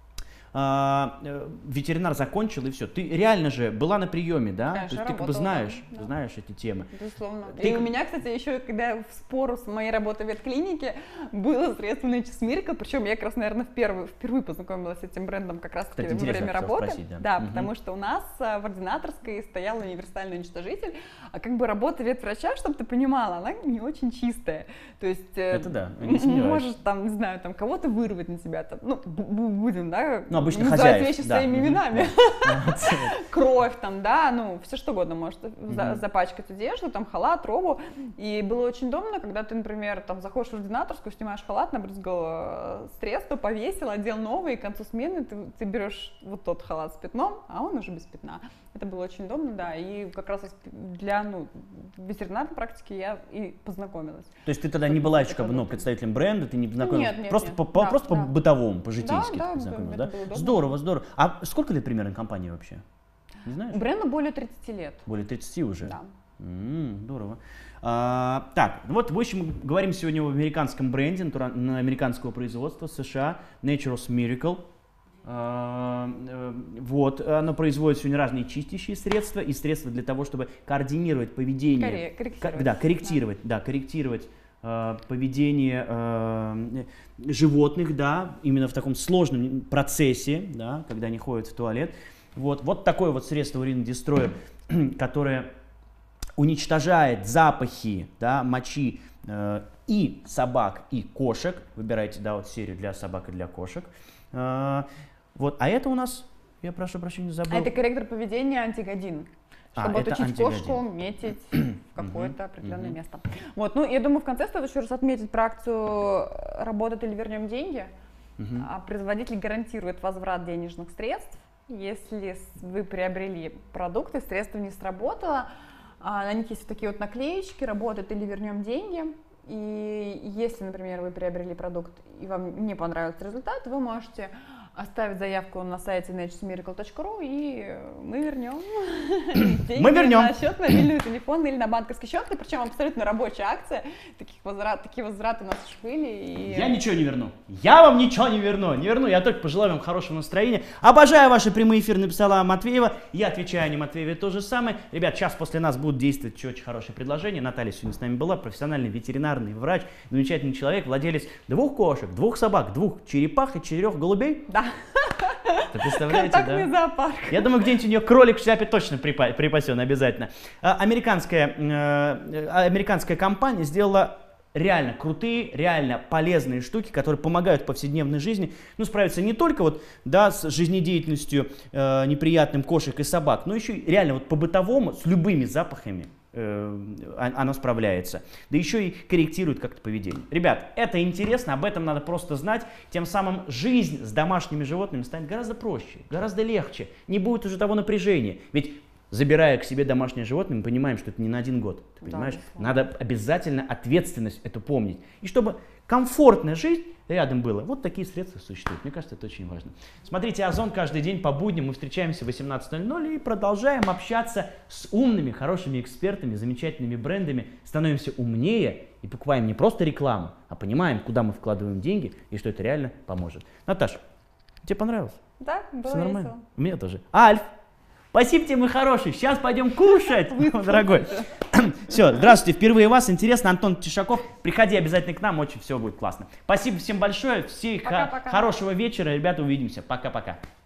ветеринар закончил и все. Ты реально же была на приеме, да? Конечно, То есть ты как бы знаешь, да. знаешь эти темы. Безусловно. Ты... И у меня, кстати, еще, когда в спору с моей работой в ветклинике было средство Nature's Miracle, причем я как раз, наверное, впервые, впервые познакомилась с этим брендом как раз таки во время работы. Спросить, да, да угу. потому что у нас в ординаторской стоял универсальный уничтожитель, а как бы работа ветврача, чтобы ты понимала, она не очень чистая. То есть это да, не сомневаюсь. Можешь там, не знаю, там кого-то вырвать на себя, там, ну, будем, да, ну, обычно хозяев. Вещи да. своими именами. Кровь там, да, ну, все что угодно может mm-hmm. запачкать одежду, там, халат, робу. И было очень удобно, когда ты, например, там, заходишь в ординаторскую, снимаешь халат, набрызгал средство, повесил, одел новый, и к концу смены ты, ты берешь вот тот халат с пятном, а он уже без пятна. Это было очень удобно, да, и как раз для, ну, ветеринарной практики я и познакомилась. То есть ты тогда не была еще, как бы, ну, представителем бренда, ты не познакомилась? Нет, нет, просто нет. По, Да, просто да. по бытовому, по-житейски да, ты да, познакомилась, да? да? Здорово, здорово. А сколько лет примерно компании вообще? Не знаешь? Бренду более тридцати лет. Более тридцати уже? Да. М-м, здорово. А, так, вот, в общем, говорим сегодня о американском бренде, на американского производства, США, Nature's Miracle. А, вот, оно производит сегодня разные чистящие средства и средства для того, чтобы координировать поведение. Корректировать. Да, корректировать, да, да корректировать э, поведение э, животных, да, именно в таком сложном процессе, да, когда они ходят в туалет. Вот, вот такое вот средство Urine Destroyer, которое уничтожает запахи, да, мочи э, и собак, и кошек. Выбирайте, да, вот серию для собак и для кошек. Э, вот, а это у нас, я прошу прощения, забыл. А это корректор поведения антигодин. Чтобы а, отучить кошку метить в какое-то определенное uh-huh. место. Вот, ну, я думаю, в конце стоит еще раз отметить про акцию «Работать или вернем деньги». Uh-huh. А производитель гарантирует возврат денежных средств. Если вы приобрели продукты, средство не сработало, а на них есть вот такие вот наклеечки «Работать или вернем деньги». И если, например, вы приобрели продукт и вам не понравился результат, вы можете оставить заявку на сайте nature's miracle точка ру, и мы вернем деньги Мы вернем. на счет, мобильный телефон или на банковский счет. И причем абсолютно рабочая акция. Таких возврат, такие возвраты у нас уж были. И... Я ничего не верну. Я вам ничего не верну. Не верну. Я только пожелаю вам хорошего настроения. Обожаю ваши прямые эфиры, написала Матвеева. Я отвечаю Ане Матвеевой то же самое. Ребят, сейчас после нас будут действовать очень хорошее предложение. Наталья сегодня с нами была. Профессиональный ветеринарный врач. Замечательный человек. Владелец двух кошек, двух собак, двух черепах и четырех голубей. Да. Вы представляете, Контактный да? зоопарк. Я думаю, где-нибудь у нее кролик в шляпе точно припа- припасен обязательно. А, американская, э, американская компания сделала реально крутые, реально полезные штуки, которые помогают в повседневной жизни, ну, справиться не только вот, да, с жизнедеятельностью э, неприятным кошек и собак, но еще и реально вот по-бытовому, с любыми запахами оно справляется. Да еще и корректирует как-то поведение. Ребят, это интересно, об этом надо просто знать. Тем самым жизнь с домашними животными станет гораздо проще, гораздо легче. Не будет уже того напряжения. Ведь, забирая к себе домашнее животное, мы понимаем, что это не на один год. Ты понимаешь? Да, надо обязательно ответственность эту помнить. И чтобы комфортная жизнь рядом была. Вот такие средства существуют. Мне кажется, это очень важно. Смотрите Озон каждый день по будням. Мы встречаемся в восемнадцать ноль ноль и продолжаем общаться с умными, хорошими экспертами, замечательными брендами. Становимся умнее и покупаем не просто рекламу, а понимаем, куда мы вкладываем деньги и что это реально поможет. Наташа, тебе понравилось? Да, было Все нормально? весело. Мне тоже. Альф, спасибо тебе, мой хороший. Сейчас пойдем кушать, дорогой. Все, здравствуйте. Впервые вас. Интересно, Антон Тишаков. Приходи обязательно к нам, очень все будет классно. Спасибо всем большое. Всем хорошего вечера. Ребята, увидимся. Пока-пока.